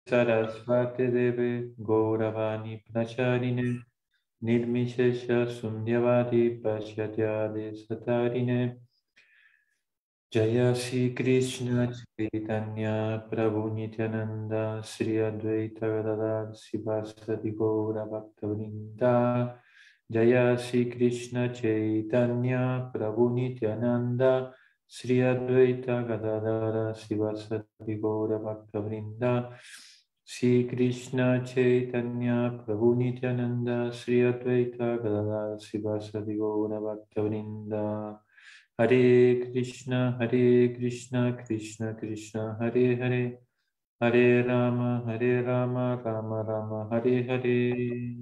Sarasvati Deve Gauravani Pracharine Nirmishesha Sundyavadi Pasyatyade Satarine Jaya Sri Krishna Chaitanya Prabhu Nityananda Sri Advaita Gadadhar Sivasati Gaura Bhaktavrinda Jaya Sri Krishna Chaitanya Prabhu Nityananda Sri Advaita Gadadhar Sivasati Gaura Bhaktavrinda Sri Krishna Chaitanya Prabhu Nityananda Sri Advaita Gadadhar Sivasati Gaura Bhaktavrinda Hare Krishna, Krishna Krishna, Hare Hare, Hare Rama, Rama Rama, Hare Hare.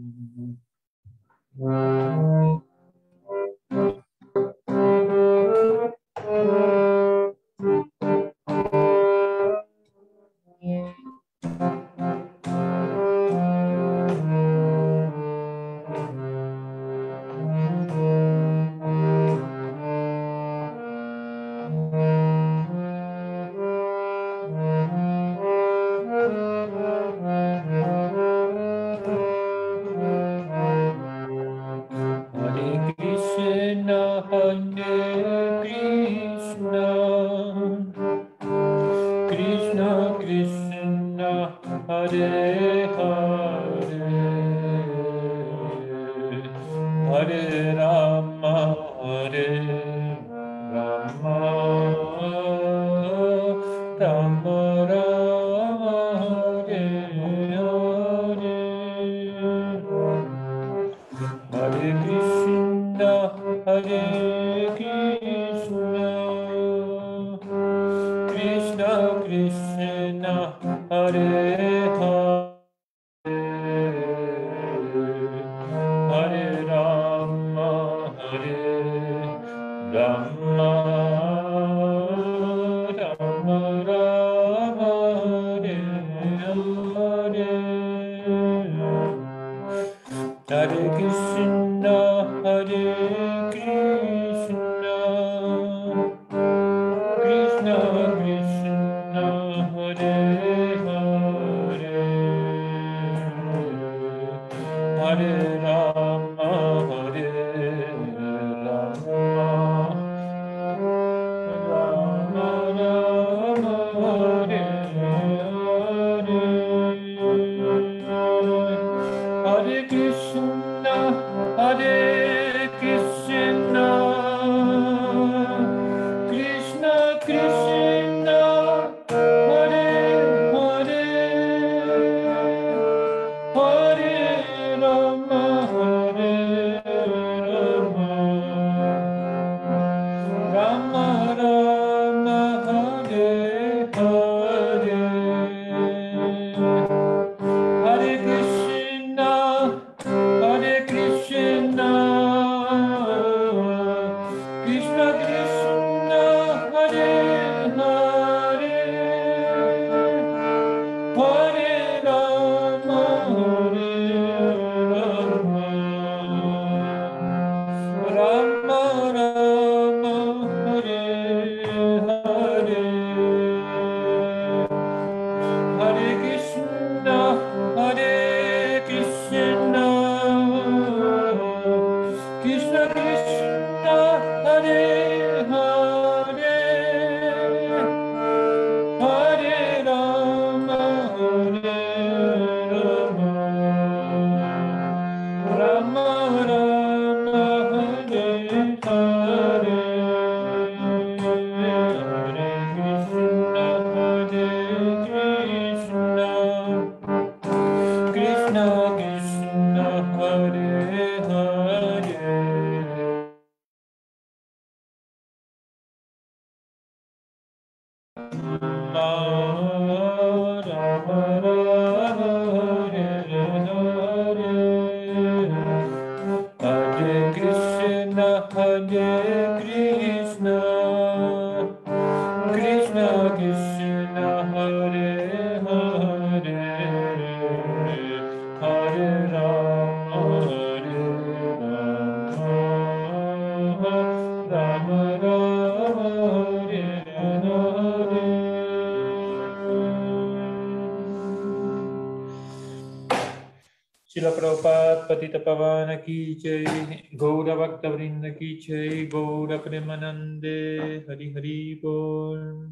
Shila Prabhupada Patita Pavana Ki Jai, Gaura Bhakta Vrinda Ki Jai, Gaura Premanande, Hari Hari Bol.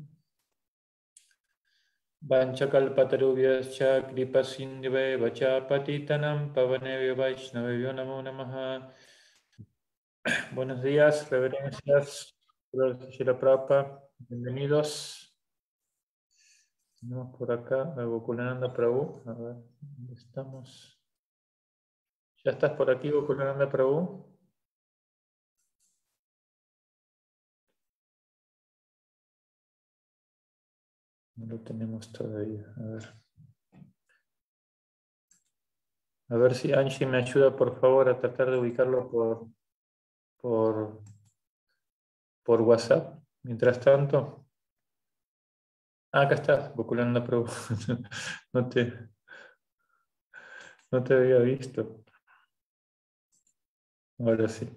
Vanchakalpatarubhyascha kripa sindhave vacha patitanam pavanevyo vaishnavevyo namo namaha. Buenos días, reverencias, Shila Prabhupada, bienvenidos. Tenemos por acá a Gokulananda Prabhu. A ver, ¿dónde estamos? ¿Ya estás por aquí, Gokulananda Prabhu? No lo tenemos todavía. A ver si Angie me ayuda, por favor, a tratar de ubicarlo por WhatsApp. Mientras tanto. Acá estás, Gokulananda Prabhu. No te había visto. Ahora sí.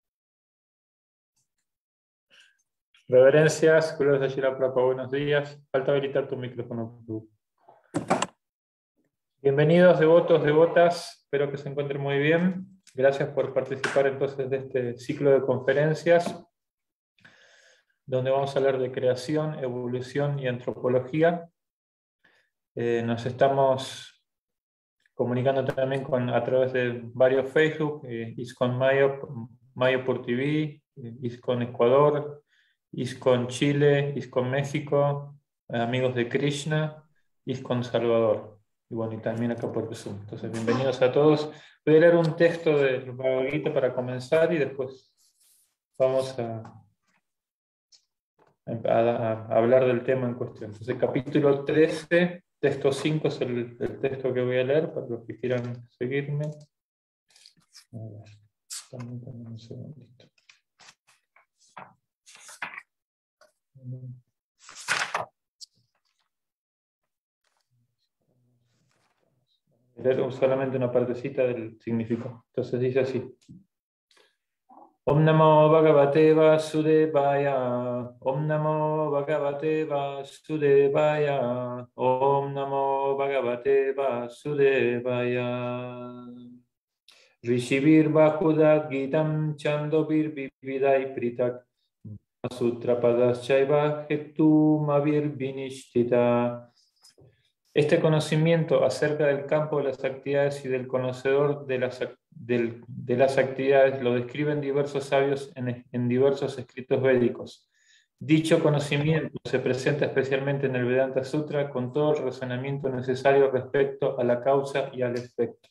Reverencias, Guru Shila Prabhu, buenos días. Falta habilitar tu micrófono, Prabhu. Bienvenidos, devotos, devotas. Espero que se encuentren muy bien. Gracias por participar entonces de este ciclo de conferencias, donde vamos a hablar de creación, evolución y antropología. Nos estamos comunicando también a través de varios Facebook, ISKCON Mayapur TV, ISKCON Ecuador, ISKCON Chile, ISKCON México, Amigos de Krishna, ISKCON Salvador. Y bueno, y también acá por Zoom. Entonces, bienvenidos a todos. Voy a leer un texto del Bhagavad Gita para comenzar y después vamos a hablar del tema en cuestión. Entonces, capítulo 13, texto 5 es el texto que voy a leer para los que quieran seguirme. A ver, permítanme un segundito. Leer solamente una partecita del significado. Entonces dice así. Om Namo Bhagavate Vasudevaya. Om Namo Bhagavate Vasudevaya. Om Namo Bhagavate Vasudevaya. Rishivir Bahudat Gitam Chandovir Vividai Pritak Sutra Padaschaiva Hetumavir Vinishtita. Este conocimiento acerca del campo de las actividades y del conocedor de las actividades lo describen diversos sabios en diversos escritos védicos. Dicho conocimiento se presenta especialmente en el Vedanta Sutra con todo el razonamiento necesario respecto a la causa y al efecto.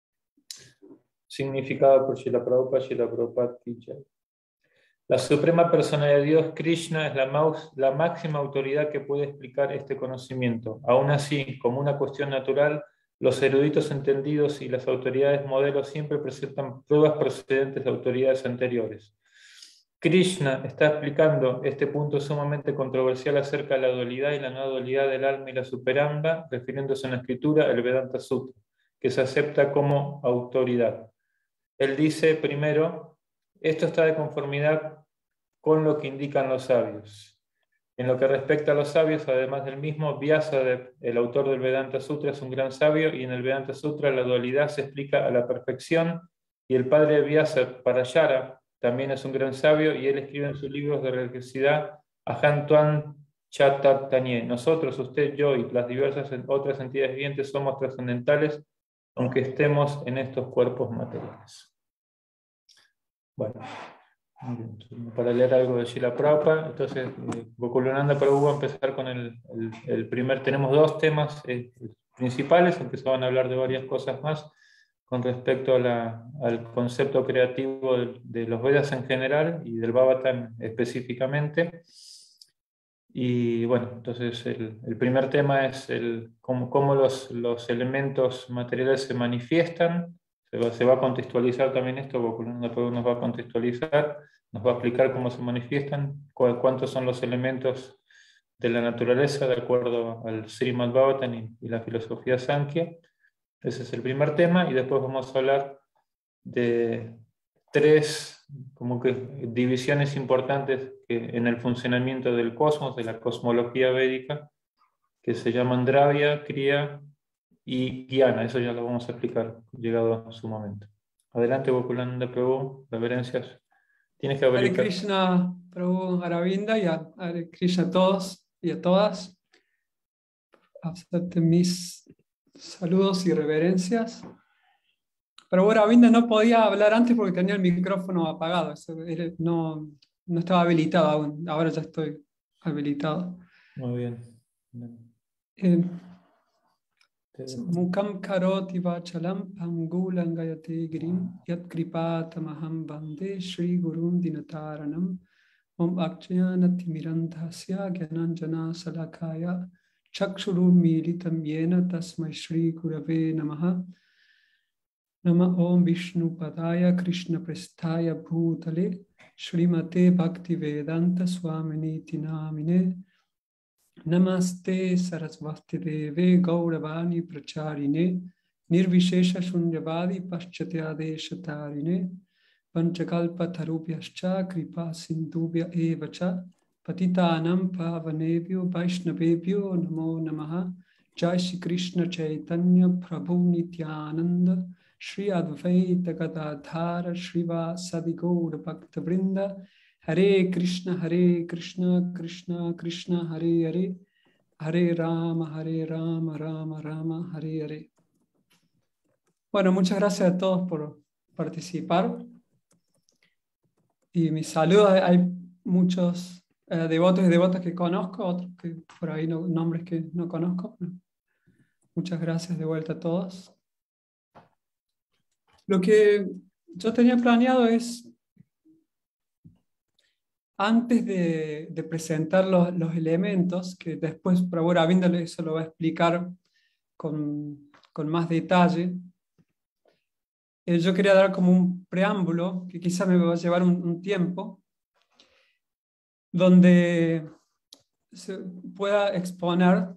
Significado por Srila Prabhupada Ki Jai. La suprema personalidad de Dios, Krishna, es la máxima autoridad que puede explicar este conocimiento. Aún así, como una cuestión natural, los eruditos entendidos y las autoridades modelos siempre presentan pruebas procedentes de autoridades anteriores. Krishna está explicando este punto sumamente controversial acerca de la dualidad y la no dualidad del alma y la superamba, refiriéndose en la escritura el Vedanta Sutra, que se acepta como autoridad. Él dice primero, esto está de conformidad con lo que indican los sabios. En lo que respecta a los sabios, además del mismo, Vyasa, el autor del Vedanta Sutra, es un gran sabio, y en el Vedanta Sutra la dualidad se explica a la perfección, y el padre de Vyasa, Parayara, también es un gran sabio, y él escribe en sus libros de religiosidad Aham Tvam Chatatanye. Nosotros, usted, yo y las diversas otras entidades vivientes somos trascendentales, aunque estemos en estos cuerpos materiales. Bueno, para leer algo de Srila Prabhupada, entonces Gokulananda Prabhu va a empezar con el primer. Tenemos dos temas principales, aunque se van a hablar de varias cosas más con respecto al concepto creativo de los Vedas en general y del Bhagavatam específicamente. Y bueno, entonces el primer tema es cómo los elementos materiales se manifiestan. Se va a contextualizar también esto, Gokulananda Prabhu nos va a contextualizar, nos va a explicar cómo se manifiestan, cuántos son los elementos de la naturaleza de acuerdo al Srimad Bhagavatam y la filosofía Sankhya. Ese es el primer tema, y después vamos a hablar de tres divisiones importantes en el funcionamiento del cosmos, de la cosmología védica, que se llaman Dravya, Kriya y Guiana. Eso ya lo vamos a explicar llegado su momento. Adelante, Gokulananda Prabhu, reverencias. Tienes que Hare habilitar. Krishna, Prabhu Aravinda, y a Hare Krishna a todos y a todas. Acepten mis saludos y reverencias. Prabhu Aravinda no podía hablar antes porque tenía el micrófono apagado. No, no estaba habilitado aún. Ahora ya estoy habilitado. Muy bien. Mukam karoti vachalam pangulam gayate girim yat kripatamaham bande Shri Gurum Dinataranam Om Akshyanatimirandhasya Gyananjana Salakaya Chakshurum Militam Yena Tasmai Shri Gurave Namaha Nama Om Vishnu Padaya Krishna Prestaya Bhutale Shrimate Bhakti Vedanta Swamini Tinamine Namaste Sarasvati Deve Gauravani Pracharine Nirvishesha Shunyavadi Paschatya Tarine Panchakalpa Tarubhyascha Kripa Sindhubhya Evacha Patitanam Pavanebhyo Vaishnavebhyo Namo Namaha Jai Shri Krishna Chaitanya Prabhu Nityananda Shri Advaita Gadadhara Shriva Sadigaura Bhakta Vrinda Hare Krishna, Krishna Krishna, Hare Hare, Hare Rama, Rama Rama, Hare Hare. Bueno, muchas gracias a todos por participar. Y mis saludos, hay muchos devotos y devotas que conozco, otros que por ahí nombres que no conozco. Muchas gracias de vuelta a todos. Lo que yo tenía planeado es, antes de presentar los elementos, que después Prabhu Aravinda eso lo va a explicar con más detalle, yo quería dar como un preámbulo, que quizá me va a llevar un tiempo, donde se pueda exponer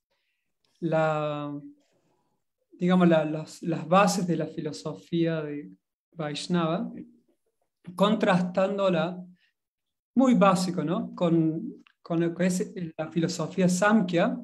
digamos, las bases de la filosofía de Vaishnava, contrastándola, muy básico, ¿no? Con lo que es la filosofía Samkhya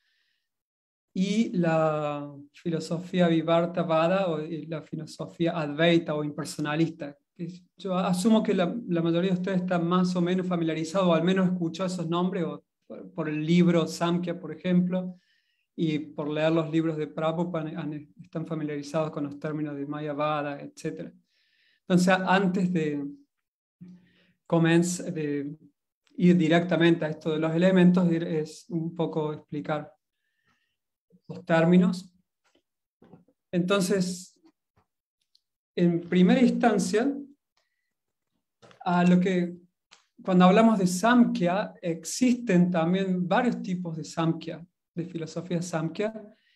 y la filosofía Vivartavada o la filosofía Advaita o impersonalista. Yo asumo que la mayoría de ustedes están más o menos familiarizados o al menos escuchó esos nombres o por el libro Samkhya, por ejemplo, y por leer los libros de Prabhupada están familiarizados con los términos de Mayavada, etc. Entonces, antes de ir directamente a esto de los elementos, es un poco explicar los términos. Entonces, en primera instancia, cuando hablamos de Samkhya, existen también varios tipos de Samkhya, de filosofía Samkhya.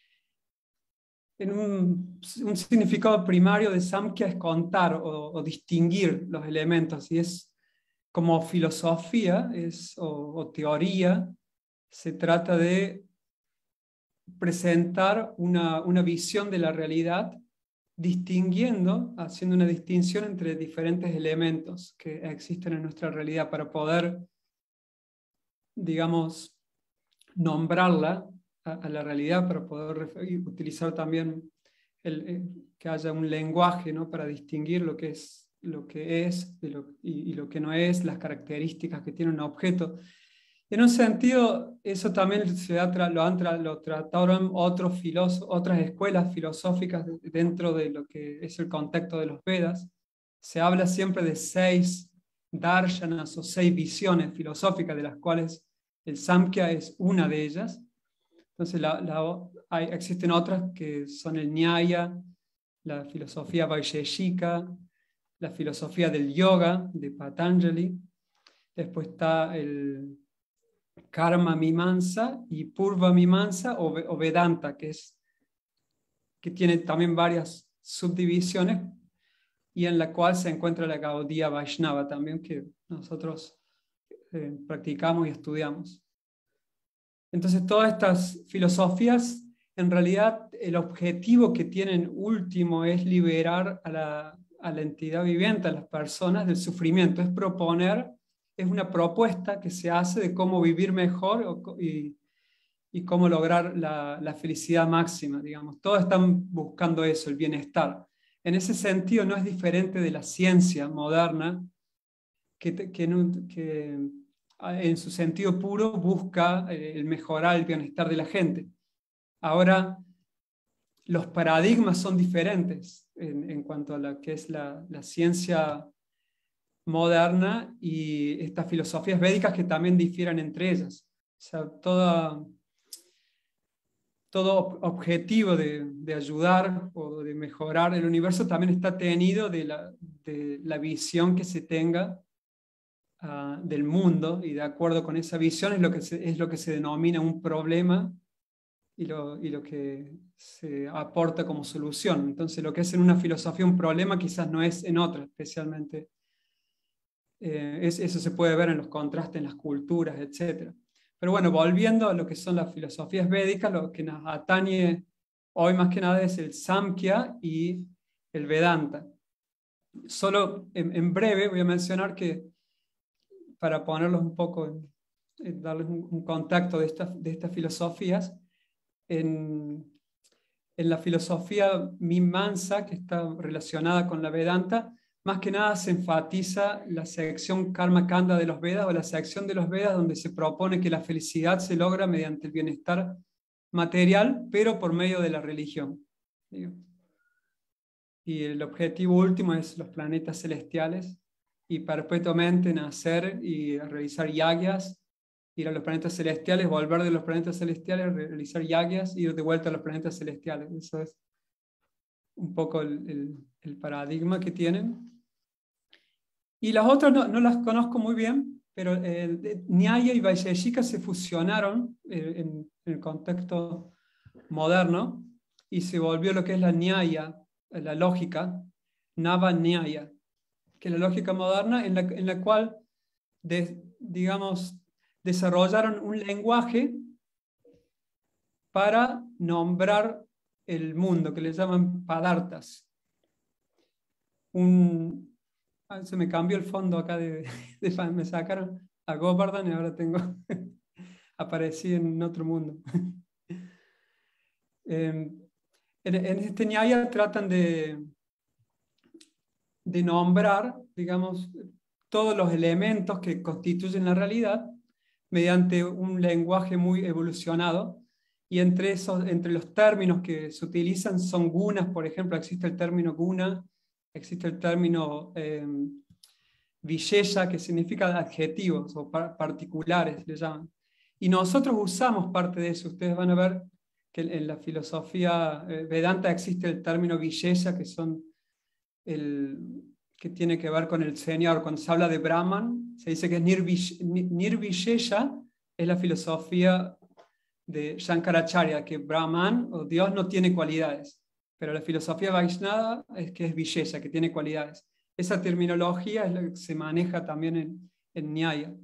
Un significado primario de Samkhya es contar o distinguir los elementos, y es como filosofía o teoría, se trata de presentar una visión de la realidad, haciendo una distinción entre diferentes elementos que existen en nuestra realidad para poder, digamos, nombrarla a la realidad, para poder utilizar también que haya un lenguaje, ¿no? Para distinguir lo que es y lo que no es, las características que tiene un objeto. En un sentido, eso también lo trataron otras escuelas filosóficas dentro de lo que es el contexto de los Vedas. Se habla siempre de 6 darshanas o 6 visiones filosóficas, de las cuales el Samkhya es una de ellas. Entonces existen otras que son el Nyaya, la filosofía Vaisheshika, la filosofía del yoga de Patanjali. Después está el Karma Mimamsa y Purva Mimamsa o Vedanta, que tiene también varias subdivisiones, y en la cual se encuentra la Gaudiya Vaishnava también, que nosotros practicamos y estudiamos. Entonces, todas estas filosofías, en realidad, el objetivo que tienen último es liberar a la entidad viviente, a las personas, del sufrimiento. Es una propuesta que se hace de cómo vivir mejor y y cómo lograr la felicidad máxima, digamos. Todos están buscando eso, el bienestar. En ese sentido no es diferente de la ciencia moderna, que en su sentido puro busca el mejorar el bienestar de la gente. Ahora, los paradigmas son diferentes en cuanto a lo que es la ciencia moderna y estas filosofías védicas que también difieren entre ellas. O sea, todo objetivo de ayudar o de mejorar el universo también está tenido de la visión que se tenga del mundo, y de acuerdo con esa visión es lo que se denomina un problema y lo que se aporta como solución. Entonces, lo que es en una filosofía un problema quizás no es en otra, especialmente. Eso se puede ver en los contrastes en las culturas, etc. Pero bueno, volviendo a lo que son las filosofías védicas, lo que nos atañe hoy más que nada es el Samkhya y el Vedanta. Solo en breve voy a mencionar que, para ponerlos un poco, darles un contacto de estas filosofías, en la filosofía Mimamsa, que está relacionada con la Vedanta, más que nada se enfatiza la sección Karma Kanda de los Vedas, o la sección de los Vedas donde se propone que la felicidad se logra mediante el bienestar material, pero por medio de la religión. Y el objetivo último es los planetas celestiales, y perpetuamente nacer y realizar yagyas, ir a los planetas celestiales, volver de los planetas celestiales, realizar yagyas, ir de vuelta a los planetas celestiales. Eso es un poco el paradigma que tienen. Y las otras no las conozco muy bien, pero Nyaya y Vaisheshika se fusionaron en el contexto moderno y se volvió lo que es la Nyaya, la lógica, Nava Nyaya, que es la lógica moderna en la cual, digamos, desarrollaron un lenguaje para nombrar el mundo, que le llaman padartas. Se me cambió el fondo acá me sacaron a Govardhan y ahora aparecí en otro mundo. En este Nyaya tratan de nombrar, digamos, todos los elementos que constituyen la realidad mediante un lenguaje muy evolucionado, y entre los términos que se utilizan son gunas. Por ejemplo, existe el término guna, existe el término vishesha, que significa adjetivos o particulares, le llaman. Y nosotros usamos parte de eso. Ustedes van a ver que en la filosofía Vedanta existe el término vishesha, que tiene que ver con el Señor. Cuando se habla de Brahman, se dice que es Nirvishesha, es la filosofía de Shankaracharya, que Brahman o Dios no tiene cualidades, pero la filosofía Vaishnava es que es Vishesha, que tiene cualidades. Esa terminología es la que se maneja también en Nyaya.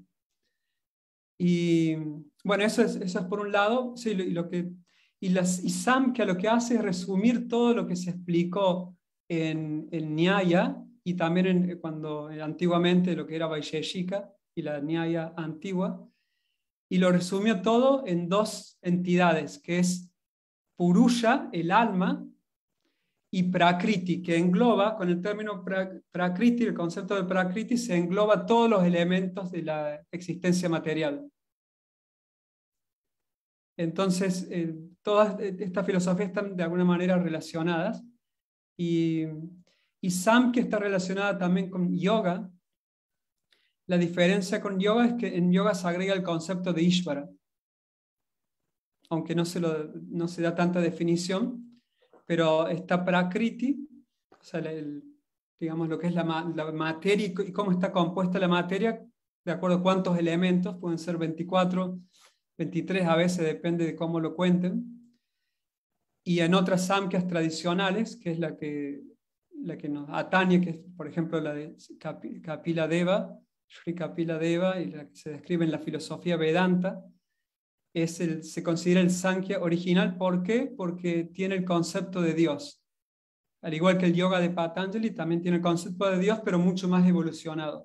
Y bueno, eso es por un lado. Sí, y Samkhya lo que hace es resumir todo lo que se explicó en Nyaya, y también antiguamente lo que era Vaisheshika y la Nyaya antigua, y lo resumió todo en dos entidades, que es Purusha, el alma, y Prakriti, que engloba, con el término Prakriti, el concepto de Prakriti, se engloba todos los elementos de la existencia material. Entonces, todas estas filosofías están de alguna manera relacionadas, y Samkhya está relacionada también con yoga. La diferencia con yoga es que en yoga se agrega el concepto de Ishvara, aunque no se da tanta definición, pero está Prakriti, o sea, digamos lo que es la materia y cómo está compuesta la materia, de acuerdo a cuántos elementos, pueden ser 24, 23 a veces, depende de cómo lo cuenten. Y en otras samkhyas tradicionales, que es la que nos atañe, que es por ejemplo la de Kapila Deva, Sri Kapila Deva, y la que se describe en la filosofía Vedanta, se considera el Samkhya original. ¿Por qué? Porque tiene el concepto de Dios. Al igual que el yoga de Patanjali, también tiene el concepto de Dios, pero mucho más evolucionado.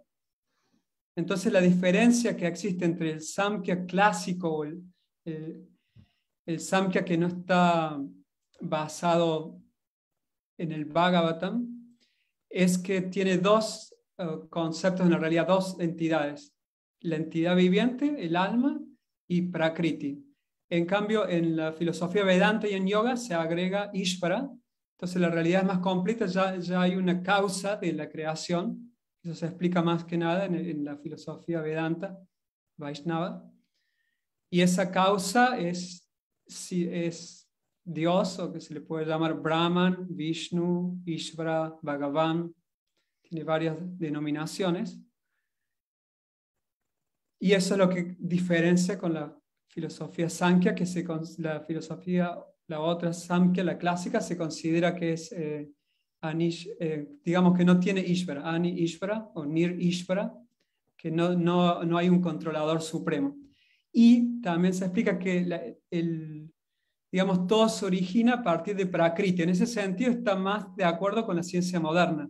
Entonces, la diferencia que existe entre el Samkhya clásico, el Samkhya que no está basado en el Bhagavatam es que tiene dos conceptos, en la realidad dos entidades: la entidad viviente, el alma, y Prakriti. En cambio, en la filosofía Vedanta y en yoga se agrega Ishvara. Entonces la realidad es más completa, ya hay una causa de la creación. Eso se explica más que nada en la filosofía Vedanta, Vaishnava. Y esa causa es Dios, o que se le puede llamar Brahman, Vishnu, Ishvara, Bhagavan. Tiene varias denominaciones. Y eso es lo que diferencia con la filosofía Sankhya, que la otra Samkhya, la clásica, se considera que es, digamos que no tiene Ishvara, Ani Ishvara o Nir Ishvara, que no hay un controlador supremo. Y también se explica que digamos, todo se origina a partir de Prakriti. En ese sentido está más de acuerdo con la ciencia moderna.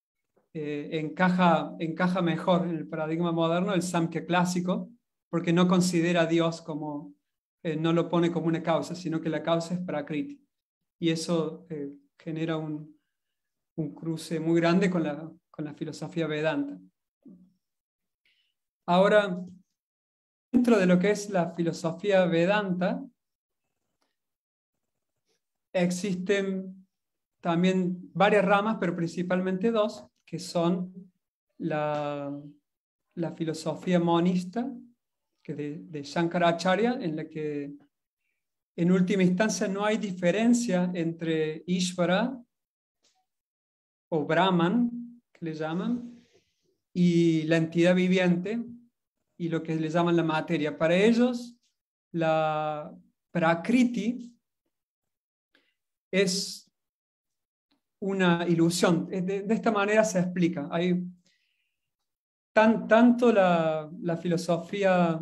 Encaja mejor en el paradigma moderno el Samkhya clásico, porque no considera a Dios como, no lo pone como una causa, sino que la causa es Prakriti. Y eso genera un cruce muy grande con la filosofía Vedanta. Ahora, dentro de lo que es la filosofía Vedanta, existen también varias ramas, pero principalmente dos, que son la filosofía monista de Shankaracharya, en la que en última instancia no hay diferencia entre Ishvara o Brahman, que le llaman, y la entidad viviente, y lo que le llaman la materia. Para ellos, la Prakriti es una ilusión. De esta manera se explica. Hay tanto la filosofía,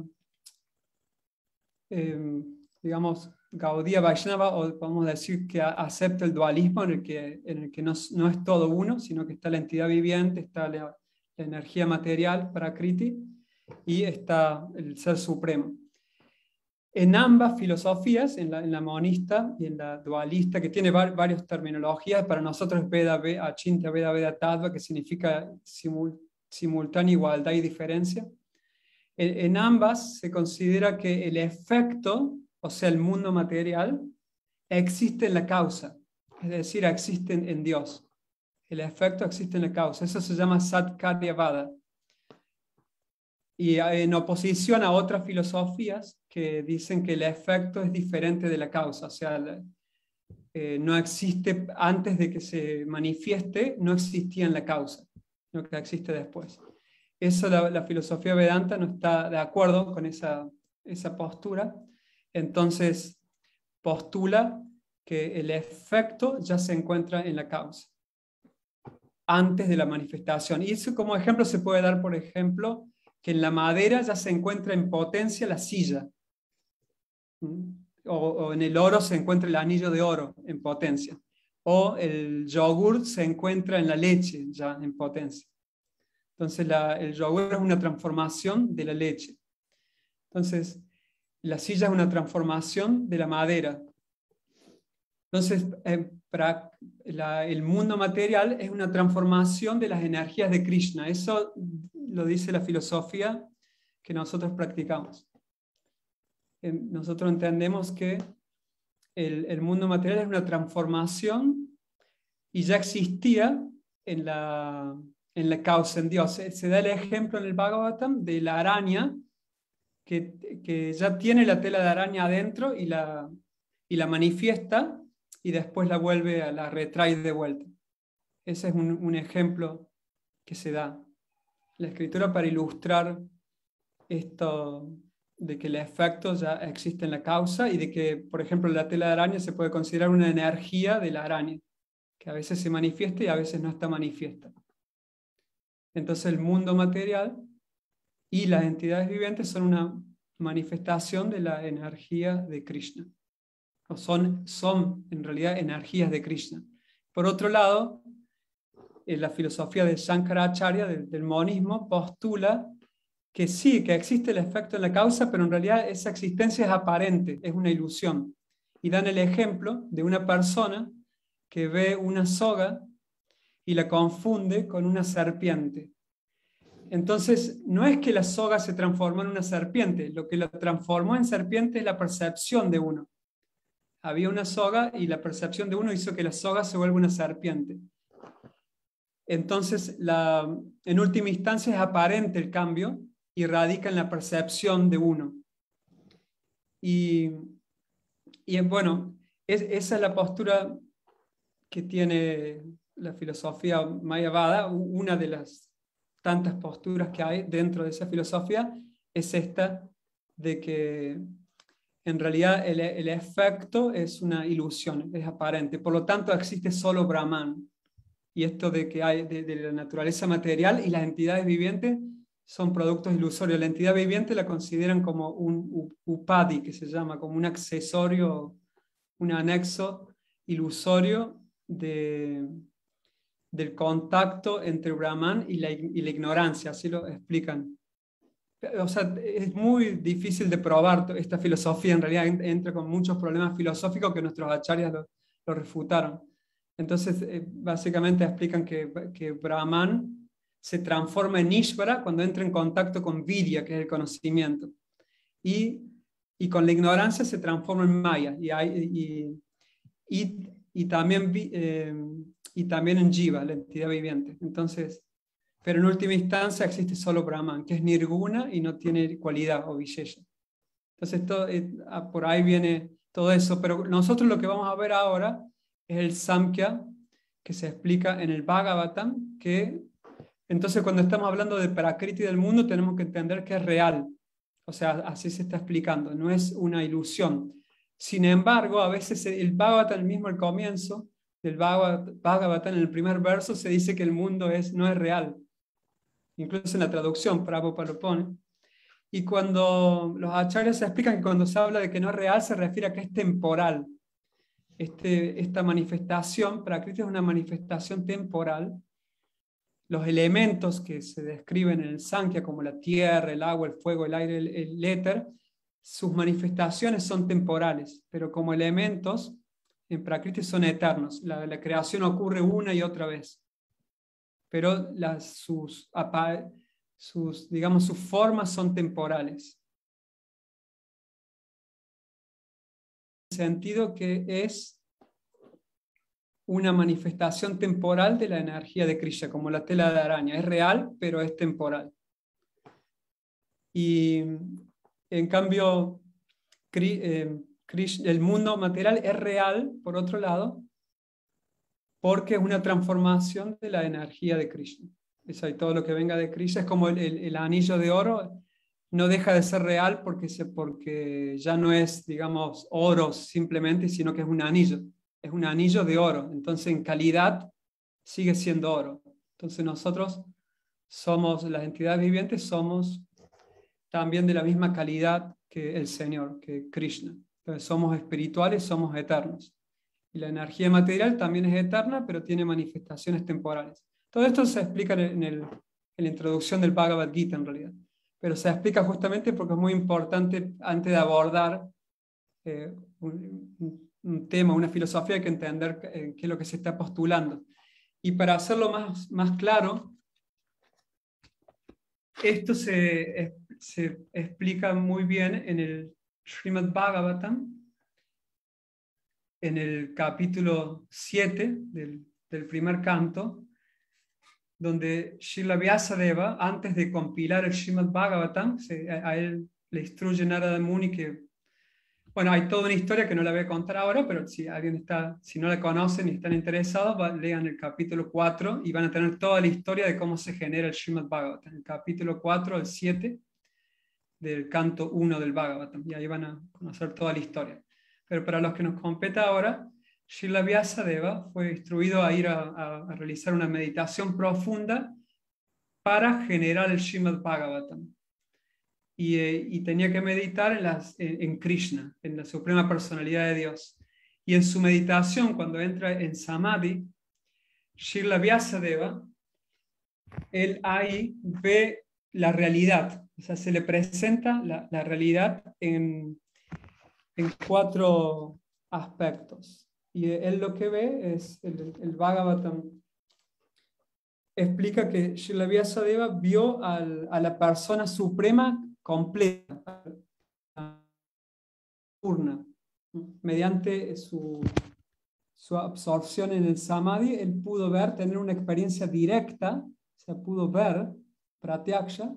digamos, Gaudiya Vaishnava, o podemos decir que acepta el dualismo en el que no es todo uno, sino que está la entidad viviente, está la energía material, Prakriti, y está el ser supremo. En ambas filosofías, en la monista y en la dualista, que tiene varias terminologías, para nosotros Veda, Achintya Veda, Veda Tattva, que significa simultánea igualdad y diferencia. En ambas se considera que el efecto, o sea, el mundo material, existe en la causa, es decir, existe en Dios. El efecto existe en la causa. Eso se llama Satkaryavada. Y en oposición a otras filosofías que dicen que el efecto es diferente de la causa, o sea, no existe antes de que se manifieste, no existía en la causa, lo que existe después. Eso la filosofía Vedanta no está de acuerdo con esa postura, entonces postula que el efecto ya se encuentra en la causa, antes de la manifestación. Y eso como ejemplo se puede dar, por ejemplo, que en la madera ya se encuentra en potencia la silla. O en el oro se encuentra el anillo de oro en potencia. O el yogur se encuentra en la leche ya en potencia. Entonces el yogur es una transformación de la leche. Entonces la silla es una transformación de la madera. Entonces el mundo material es una transformación de las energías de Krishna. Eso lo dice la filosofía que nosotros practicamos. Nosotros entendemos que el mundo material es una transformación y ya existía en la causa, en Dios. Se da el ejemplo en el Bhagavatam de la araña que ya tiene la tela de araña adentro y la manifiesta y después la retrae de vuelta. Ese es un ejemplo que se da la escritura para ilustrar esto de que el efecto ya existe en la causa y de que, por ejemplo, la tela de araña se puede considerar una energía de la araña, que a veces se manifiesta y a veces no está manifiesta. Entonces el mundo material y las entidades vivientes son una manifestación de la energía de Krishna. O son en realidad energías de Krishna. Por otro lado, la filosofía de Shankaracharya, del monismo, postula que sí, que existe el efecto en la causa, pero en realidad esa existencia es aparente, es una ilusión. Y dan el ejemplo de una persona que ve una soga y la confunde con una serpiente. Entonces, no es que la soga se transformó en una serpiente, lo que la transformó en serpiente es la percepción de uno. Había una soga y la percepción de uno hizo que la soga se vuelva una serpiente. Entonces, en última instancia es aparente el cambio y radica en la percepción de uno. Y bueno, esa es la postura que tiene la filosofía Mayavada. Una de las tantas posturas que hay dentro de esa filosofía es esta de que en realidad el efecto es una ilusión, es aparente. Por lo tanto, existe solo Brahman. Y esto de que hay de la naturaleza material y las entidades vivientes son productos ilusorios. La entidad viviente la consideran como un upadi, que se llama, como un accesorio, un anexo ilusorio del contacto entre Brahman y la ignorancia, así lo explican. O sea, es muy difícil de probar esta filosofía, en realidad entra con muchos problemas filosóficos que nuestros acharyas lo refutaron. Entonces, básicamente explican que Brahman se transforma en Ishvara cuando entra en contacto con Vidya, que es el conocimiento. Y con la ignorancia se transforma en Maya. Y también en Jiva, la entidad viviente. Entonces, pero en última instancia existe solo Brahman, que es Nirguna y no tiene cualidad o Vishesha. Entonces, por ahí viene todo eso. Pero nosotros lo que vamos a ver ahora es el Samkhya, que se explica en el Bhagavatam, que entonces cuando estamos hablando de Prakriti del mundo tenemos que entender que es real. O sea, así se está explicando, no es una ilusión. Sin embargo, a veces el Bhagavatam mismo al comienzo del Bhagavatam, en el primer verso, se dice que el mundo no es real. Incluso en la traducción, Prabhupada lo pone. Y cuando los acharyas se explican que cuando se habla de que no es real, se refiere a que es temporal. Esta manifestación, Prakriti es una manifestación temporal. Los elementos que se describen en el Sankhya, como la tierra, el agua, el fuego, el aire, el éter, sus manifestaciones son temporales, pero como elementos en Prakriti son eternos. La creación ocurre una y otra vez, pero sus formas son temporales. En el sentido que es una manifestación temporal de la energía de Krishna, como la tela de araña. Es real, pero es temporal. Y en cambio, el mundo material es real, por otro lado, porque es una transformación de la energía de Krishna. Y todo lo que venga de Krishna es como el anillo de oro, no deja de ser real porque ya no es, digamos, oro simplemente, sino que es un anillo. Es un anillo de oro, entonces en calidad sigue siendo oro. Entonces nosotros somos, las entidades vivientes, somos también de la misma calidad que el Señor, que Krishna. Entonces somos espirituales, somos eternos. Y la energía material también es eterna, pero tiene manifestaciones temporales. Todo esto se explica en la introducción del Bhagavad Gita en realidad. Pero se explica justamente porque es muy importante antes de abordar un tema, una filosofía, hay que entender qué es lo que se está postulando. Y para hacerlo más claro, esto se explica muy bien en el Srimad Bhagavatam, en el capítulo 7 del primer canto, donde Srila Vyasadeva, antes de compilar el Srimad Bhagavatam, a él le instruye Narada Muni que, bueno, hay toda una historia que no la voy a contar ahora, pero si no la conocen y están interesados, lean el capítulo 4 y van a tener toda la historia de cómo se genera el Srimad Bhagavatam, el capítulo 4 al 7 del canto 1 del Bhagavatam, y ahí van a conocer toda la historia. Pero para los que nos compete ahora, Srila Vyasadeva fue instruido a ir a realizar una meditación profunda para generar el Srimad Bhagavatam. Y tenía que meditar en Krishna, en la suprema personalidad de Dios. Y en su meditación, cuando entra en Samadhi, Srila Vyasadeva, él ahí ve la realidad. O sea, se le presenta la realidad en cuatro aspectos. Y él lo que ve es, el Bhagavatam explica que Srila Vyasadeva vio a la persona suprema completa, Purna, mediante su absorción en el Samadhi. Él pudo ver, tener una experiencia directa, se pudo ver, Pratyaksha,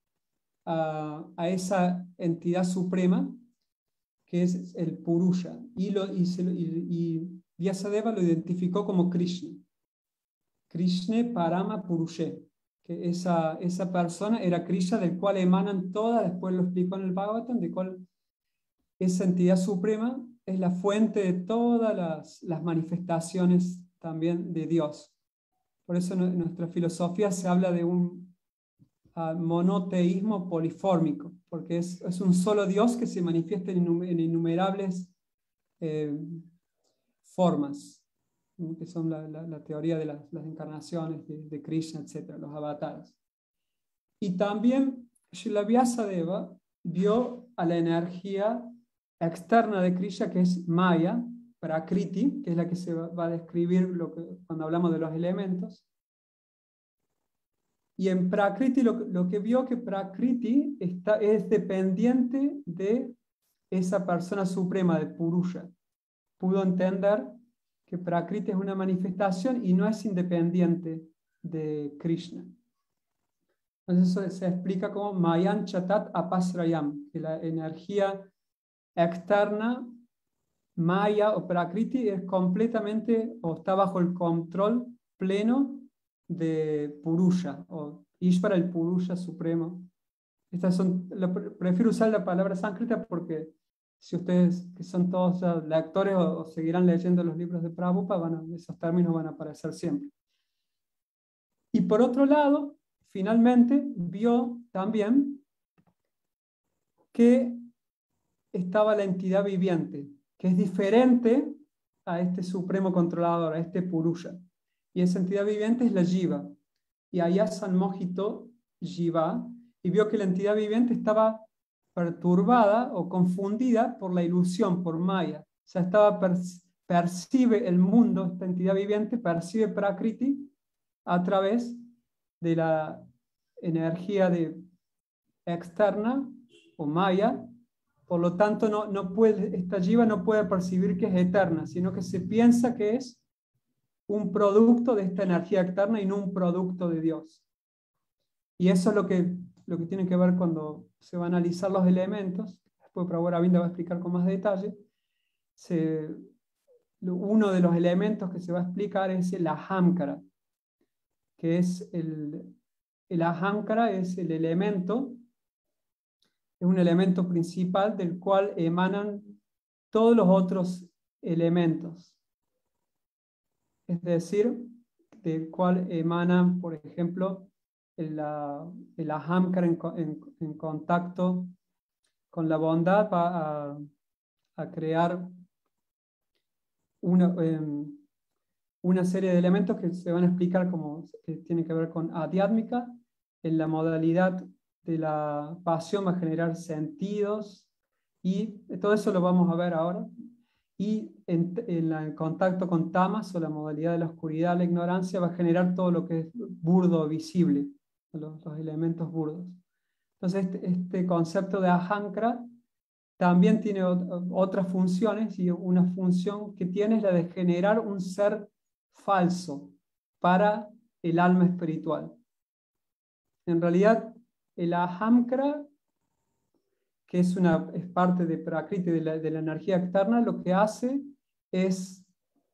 a esa entidad suprema que es el Purusha, y Vyasadeva lo identificó como Krishna. Krishna Parama Purushe, que esa persona era Krishna, del cual emanan todas, después lo explicó en el Bhagavatam, de cual esa entidad suprema es la fuente de todas las manifestaciones también de Dios. Por eso en nuestra filosofía se habla de un monoteísmo polifórmico, porque es un solo Dios que se manifiesta en innumerables formas, ¿no? Que son la teoría de las encarnaciones de Krishna, etc., los avatares. Y también Srila Vyasadeva vio a la energía externa de Krishna, que es Maya, Prakriti, que es la que se va a describir cuando hablamos de los elementos. Y en Prakriti lo que vio que Prakriti es dependiente de esa persona suprema, de Purusha. Pudo entender que Prakriti es una manifestación y no es independiente de Krishna. Entonces eso se explica como Mayan Chatat Apasrayam, que la energía externa, Maya o Prakriti, es completamente o está bajo el control pleno de Purusha, o Ishvara, el Purusha supremo. Prefiero usar la palabra sánscrita porque si ustedes, que son todos lectores o seguirán leyendo los libros de Prabhupada, esos términos van a aparecer siempre. Y por otro lado, finalmente vio también que estaba la entidad viviente, que es diferente a este supremo controlador, a este Purusha. Y esa entidad viviente es la Jiva. Y allá San Mojito Jiva, y vio que la entidad viviente estaba perturbada o confundida por la ilusión, por Maya. O sea, percibe el mundo, esta entidad viviente, percibe Prakriti a través de la energía externa o Maya. Por lo tanto, esta Jiva no puede percibir que es eterna, sino que se piensa que es un producto de esta energía externa y no un producto de Dios. Y eso es lo que tiene que ver cuando se va a analizar los elementos. Después Prabhu Aravinda va a explicar con más detalle. Uno de los elementos que se va a explicar es el ahamkara, que es el ahamkara es el elemento, es un elemento principal del cual emanan todos los otros elementos. Es decir, del cual emanan, por ejemplo, el ahamkara en contacto con la bondad va a crear una serie de elementos que se van a explicar que tienen que ver con adhyatmika. En la modalidad de la pasión va a generar sentidos, y todo eso lo vamos a ver ahora. Y en contacto con tamas, o la modalidad de la oscuridad, la ignorancia, va a generar todo lo que es burdo o visible, los elementos burdos. Entonces este concepto de ahankara también tiene otras funciones, y una función que tiene es la de generar un ser falso para el alma espiritual. En realidad, el ahamkara, que es parte de Prakriti, de la energía externa, lo que hace es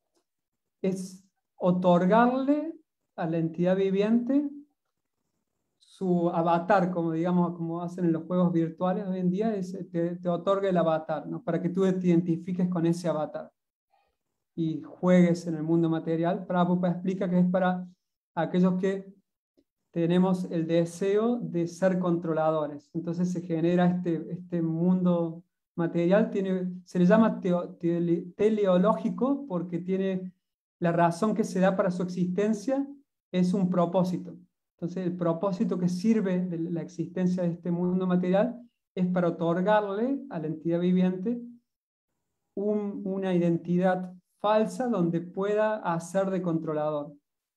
otorgarle a la entidad viviente su avatar, como hacen en los juegos virtuales hoy en día, te otorga el avatar, ¿no? Para que tú te identifiques con ese avatar y juegues en el mundo material. Prabhupada explica que es para aquellos que tenemos el deseo de ser controladores. Entonces se genera este mundo material, se le llama teleológico, porque tiene la razón que se da para su existencia, es un propósito. Entonces el propósito que sirve de la existencia de este mundo material es para otorgarle a la entidad viviente una identidad falsa donde pueda hacer de controlador.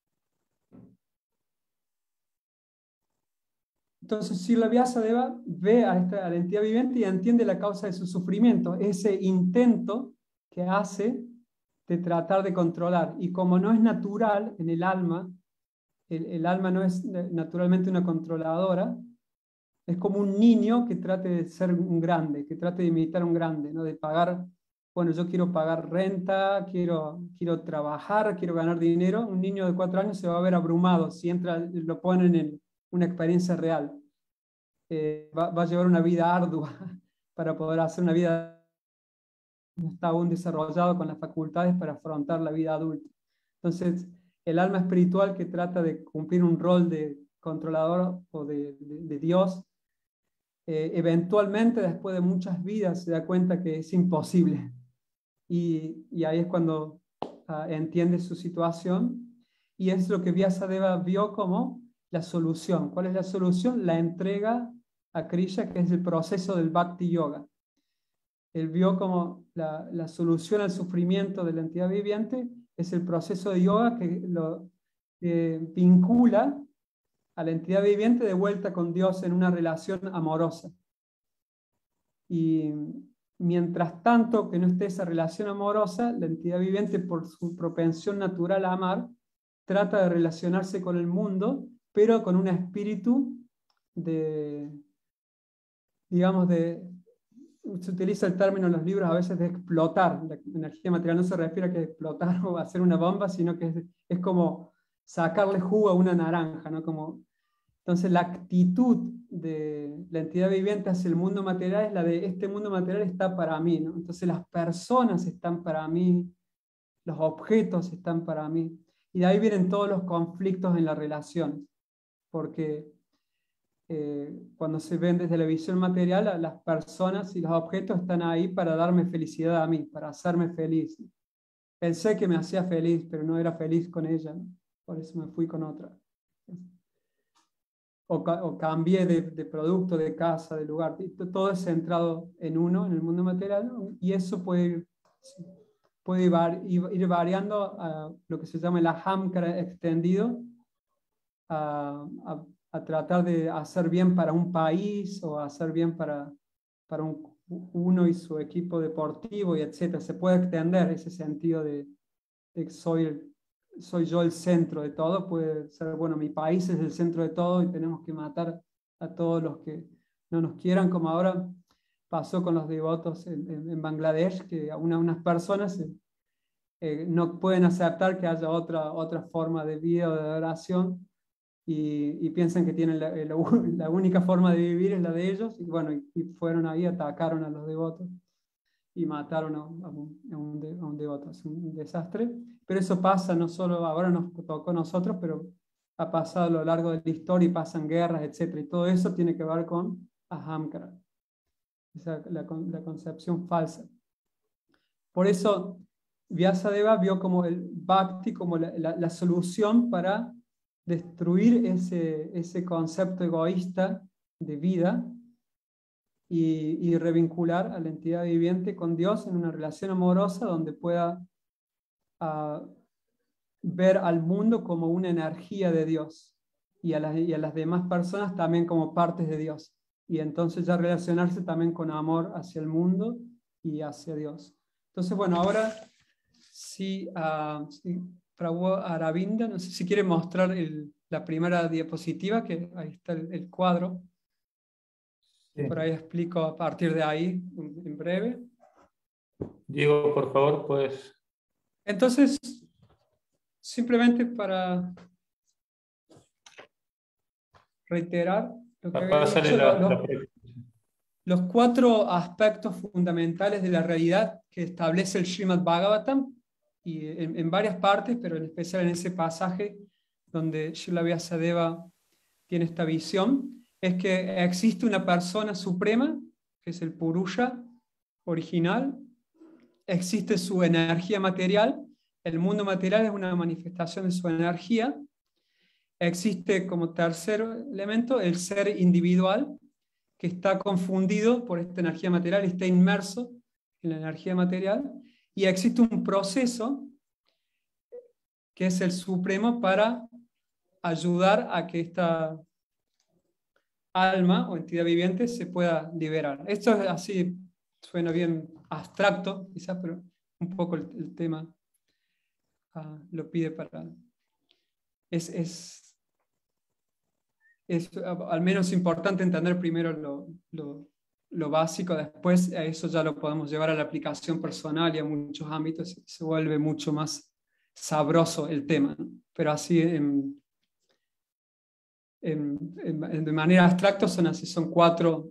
Entonces, Srila Vyasadeva ve a la entidad viviente y entiende la causa de su sufrimiento, ese intento que hace de tratar de controlar. Y como no es natural en el alma, el alma no es naturalmente una controladora, es como un niño que trate de ser un grande, que trate de imitar a un grande, ¿no? De pagar, bueno, yo quiero pagar renta, quiero trabajar, quiero ganar dinero. Un niño de 4 años se va a ver abrumado si lo ponen en una experiencia real. Va a llevar una vida ardua para poder hacer una vida, no está aún desarrollado con las facultades para afrontar la vida adulta. Entonces, el alma espiritual que trata de cumplir un rol de controlador o de Dios, eventualmente, después de muchas vidas, se da cuenta que es imposible. Y ahí es cuando entiende su situación, y es lo que Vyasadeva vio como la solución. ¿Cuál es la solución? La entrega a Krishna, que es el proceso del Bhakti Yoga. Él vio como la solución al sufrimiento de la entidad viviente es el proceso de yoga que lo vincula a la entidad viviente de vuelta con Dios en una relación amorosa. Y mientras tanto que no esté esa relación amorosa, la entidad viviente, por su propensión natural a amar, trata de relacionarse con el mundo, pero con un espíritu se utiliza el término en los libros a veces de explotar. La energía material no se refiere a que explotar o hacer una bomba, sino que es como sacarle jugo a una naranja, ¿no? Entonces la actitud de la entidad viviente hacia el mundo material es la de este mundo material está para mí, ¿no? Entonces las personas están para mí, los objetos están para mí. Y de ahí vienen todos los conflictos en las relaciones, porque cuando se ven desde la visión material, las personas y los objetos están ahí para darme felicidad a mí, para hacerme feliz. Pensé que me hacía feliz, pero no era feliz con ella, ¿no? Por eso me fui con otra. O cambié de producto, de casa, de lugar. Todo es centrado en uno, en el mundo material, ¿no? Y eso puede ir variando a lo que se llama el ahamkara extendido, a tratar de hacer bien para un país o hacer bien para uno y su equipo deportivo, y etc. Se puede extender ese sentido de que soy yo el centro de todo. Puede ser, bueno, mi país es el centro de todo y tenemos que matar a todos los que no nos quieran, como ahora pasó con los devotos en Bangladesh, que unas personas no pueden aceptar que haya otra forma de vida o de adoración, y piensan que tienen la única forma de vivir es la de ellos, y bueno, y fueron ahí, atacaron a los devotos y mataron a un devoto. Es un desastre, pero eso pasa no solo ahora, nos tocó a nosotros, pero ha pasado a lo largo de la historia y pasan guerras, etc. Y todo eso tiene que ver con ahamkara, la concepción falsa. Por eso Vyasadeva vio como el bhakti como la solución para destruir ese concepto egoísta de vida y revincular a la entidad viviente con Dios en una relación amorosa donde pueda ver al mundo como una energía de Dios y a las demás personas también como partes de Dios. Y entonces ya relacionarse también con amor hacia el mundo y hacia Dios. Entonces, bueno, ahora sí, Prabhu Aravinda, no sé si quiere mostrar la primera diapositiva, que ahí está el cuadro. Sí. Por ahí explico a partir de ahí en breve. Diego, por favor, pues. Entonces, simplemente para reiterar lo que había dicho, los 4 aspectos fundamentales de la realidad que establece el Srimad Bhagavatam, y en varias partes, pero en especial en ese pasaje donde Srila Vyasadeva tiene esta visión, es que existe una persona suprema, que es el Purusha original, existe su energía material, el mundo material es una manifestación de su energía, existe como tercer elemento el ser individual, que está confundido por esta energía material y está inmerso en la energía material, y existe un proceso que es el supremo para ayudar a que esta alma o entidad viviente se pueda liberar. Esto es así, suena bien abstracto, quizás, pero un poco el tema lo pide para... Es al menos importante entender primero lo básico, después a eso ya lo podemos llevar a la aplicación personal y a muchos ámbitos, se vuelve mucho más sabroso el tema, ¿no? Pero así de manera abstracta son así, son cuatro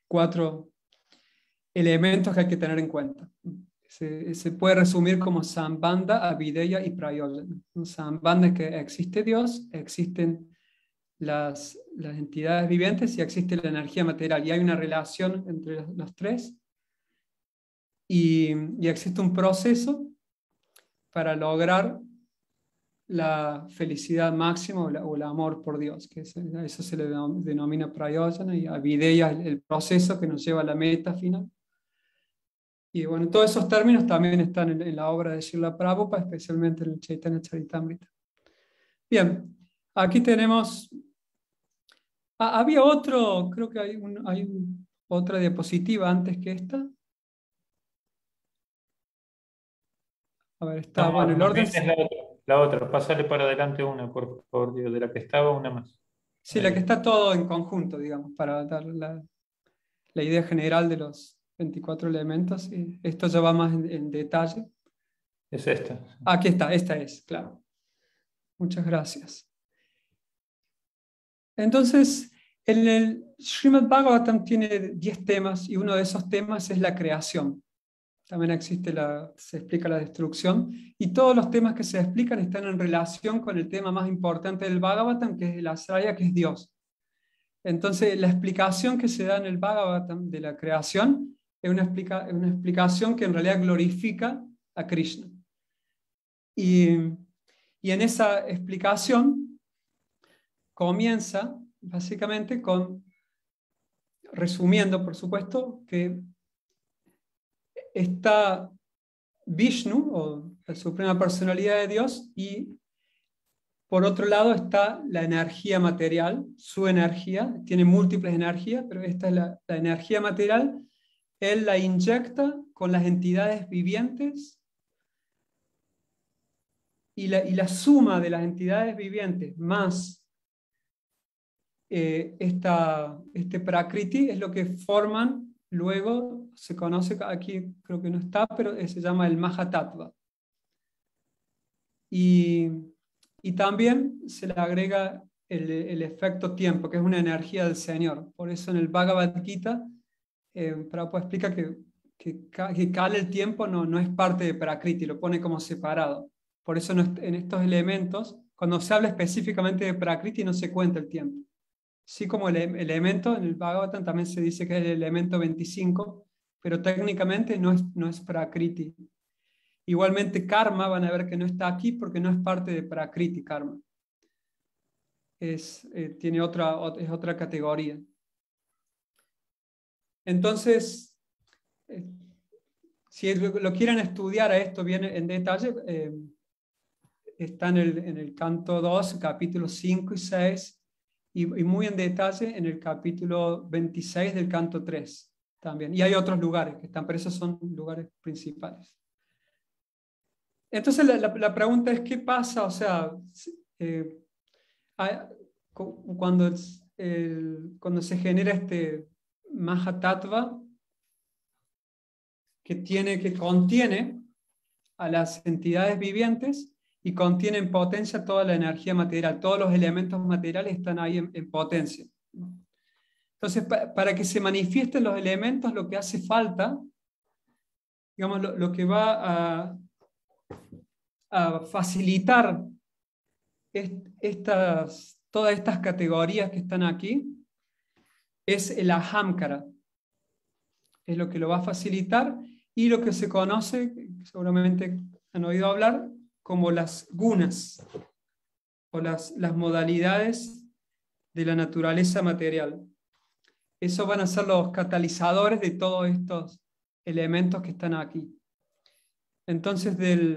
elementos que hay que tener en cuenta. Se puede resumir como Sambandha, Avideya y Prayojana. Sambandha es que existe Dios, existen las entidades vivientes y existe la energía material. Y hay una relación entre los tres. Y existe un proceso para lograr la felicidad máxima o el amor por Dios, que a eso se le denomina Prayojana, y Avideya es el proceso que nos lleva a la meta final. Y bueno, todos esos términos también están en la obra de Srila Prabhupada, especialmente en el Chaitanya Charitamrita. Bien, aquí tenemos... había otro, creo que hay otra diapositiva antes que esta. A ver, está, No, bueno, el orden... es la otra. Pásale para adelante una, por favor, Dios, de la que estaba una más. Sí, Ahí. la que está todo en conjunto, digamos, para dar la idea general de los 24 elementos. Y esto ya va más en detalle. Es esta. Aquí está, esta es, claro. Muchas gracias. Entonces, el Srimad Bhagavatam tiene 10 temas y uno de esos temas es la creación. También se explica la destrucción, y todos los temas que se explican están en relación con el tema más importante del Bhagavatam, que es el Asraya, que es Dios. Entonces, la explicación que se da en el Bhagavatam de la creación es una explicación que en realidad glorifica a Krishna. Y en esa explicación comienza básicamente resumiendo, por supuesto, que está Vishnu, o la Suprema Personalidad de Dios, y por otro lado está la energía material, su energía, tiene múltiples energías, pero esta es la energía material. Él la inyecta con las entidades vivientes, y la suma de las entidades vivientes más este Prakriti es lo que forman, luego se conoce, aquí creo que no está, pero se llama el Mahatattva. Y también se le agrega el efecto tiempo, que es una energía del Señor. Por eso en el Bhagavad Gita, Prabhupada explica que Kala, el tiempo, no es parte de Prakriti, lo pone como separado. Por eso en estos elementos, cuando se habla específicamente de Prakriti, no se cuenta el tiempo. Sí, como el elemento, en el Bhagavatam también se dice que es el elemento 25, pero técnicamente no es Prakriti. Igualmente karma, van a ver que no está aquí porque no es parte de Prakriti karma. Es otra categoría. Entonces, si lo quieren estudiar a esto bien en detalle, está en el canto 2, capítulos 5 y 6, y muy en detalle en el capítulo 26 del canto 3 también. Y hay otros lugares que están, pero esos son lugares principales. Entonces la pregunta es, ¿qué pasa? O sea, cuando se genera este Mahatattva que contiene a las entidades vivientes y contiene en potencia toda la energía material, todos los elementos materiales están ahí en potencia. Entonces, para que se manifiesten los elementos, lo que hace falta, digamos, lo que va a facilitar todas estas categorías que están aquí, es el ahamkara. Es lo que lo va a facilitar, y lo que se conoce, seguramente han oído hablar, como las gunas, o las modalidades de la naturaleza material. Esos van a ser los catalizadores de todos estos elementos que están aquí. Entonces,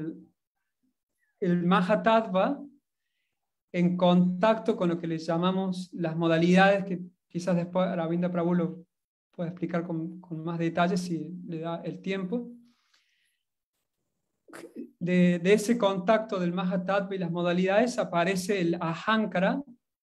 el Mahatattva, en contacto con lo que le llamamos las modalidades, que quizás después Aravinda Prabhu lo puede explicar con más detalles si le da el tiempo. De ese contacto del Mahatattva y las modalidades aparece el Ahankara,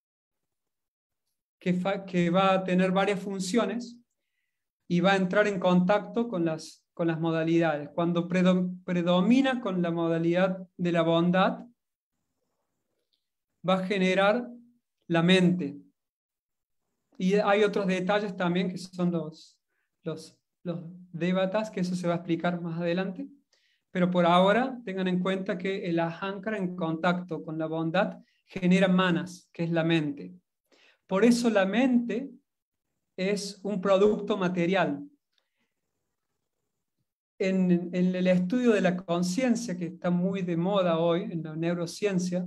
que va a tener varias funciones y va a entrar en contacto con las modalidades. Cuando predomina con la modalidad de la bondad, va a generar la mente. Y hay otros detalles también que son los devatas, que eso se va a explicar más adelante. Pero por ahora tengan en cuenta que el ahankara en contacto con la bondad genera manas, que es la mente. Por eso la mente es un producto material. En el estudio de la conciencia, que está muy de moda hoy en la neurociencia,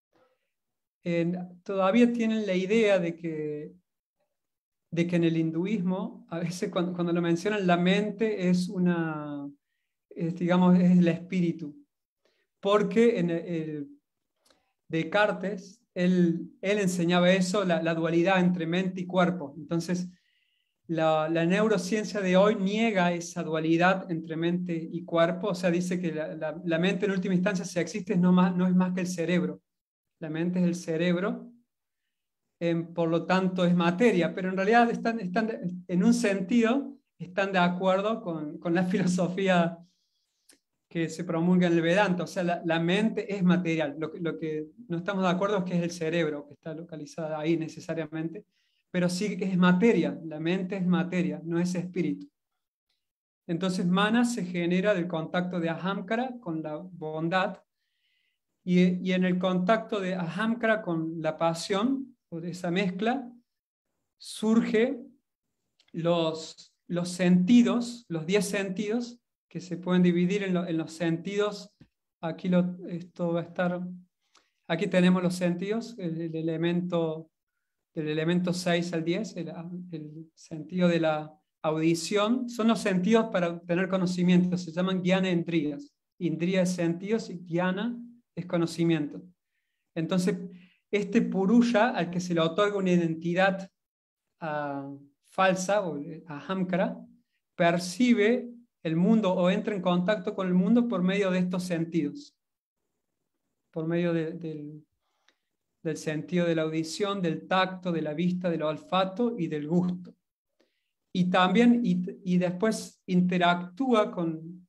todavía tienen la idea de que en el hinduismo, a veces cuando lo mencionan, la mente es digamos, es el espíritu. Porque Descartes, él enseñaba eso, la dualidad entre mente y cuerpo. Entonces, la neurociencia de hoy niega esa dualidad entre mente y cuerpo, o sea, dice que la mente en última instancia, si existe, no es más que el cerebro. La mente es el cerebro, por lo tanto es materia, pero en realidad están en un sentido, están de acuerdo con la filosofía que se promulga en el Vedanta, o sea, la mente es material. Lo que no estamos de acuerdo es que es el cerebro, que está localizado ahí necesariamente, pero sí que es materia, la mente es materia, no es espíritu. Entonces, mana se genera del contacto de ahamkara con la bondad, y en el contacto de ahamkara con la pasión, o de esa mezcla, surge los sentidos, los 10 sentidos, que se pueden dividir en los sentidos. Esto va a estar, aquí tenemos los sentidos, del elemento 6 al 10, el sentido de la audición, son los sentidos para obtener conocimiento, se llaman jnana indriyas. Indriya es sentidos y jnana es conocimiento. Entonces, este purusha, al que se le otorga una identidad falsa, o ahamkara, percibe el mundo o entra en contacto con el mundo por medio de estos sentidos, por medio del sentido de la audición, del tacto, de la vista, del olfato y del gusto. Y también, y después interactúa con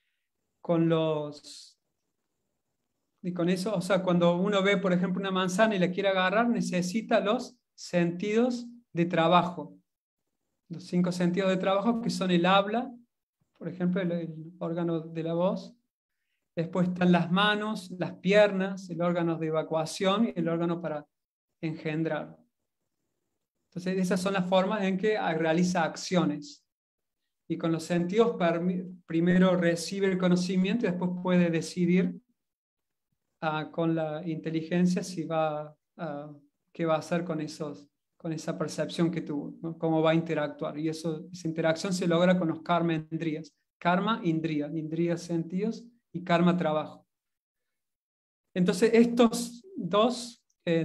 eso, o sea, cuando uno ve, por ejemplo, una manzana y la quiere agarrar, necesita los sentidos de trabajo. Los 5 sentidos de trabajo, que son el habla, por ejemplo, el órgano de la voz. Después están las manos, las piernas, el órgano de evacuación y el órgano para engendrar. Entonces, esas son las formas en que realiza acciones. Y con los sentidos primero recibe el conocimiento y después puede decidir con la inteligencia qué va a hacer con esa percepción que tuvo, ¿no? Cómo va a interactuar. Y esa interacción se logra con los karma indriyas. Karma, indriya sentidos y karma trabajo. Entonces, estos dos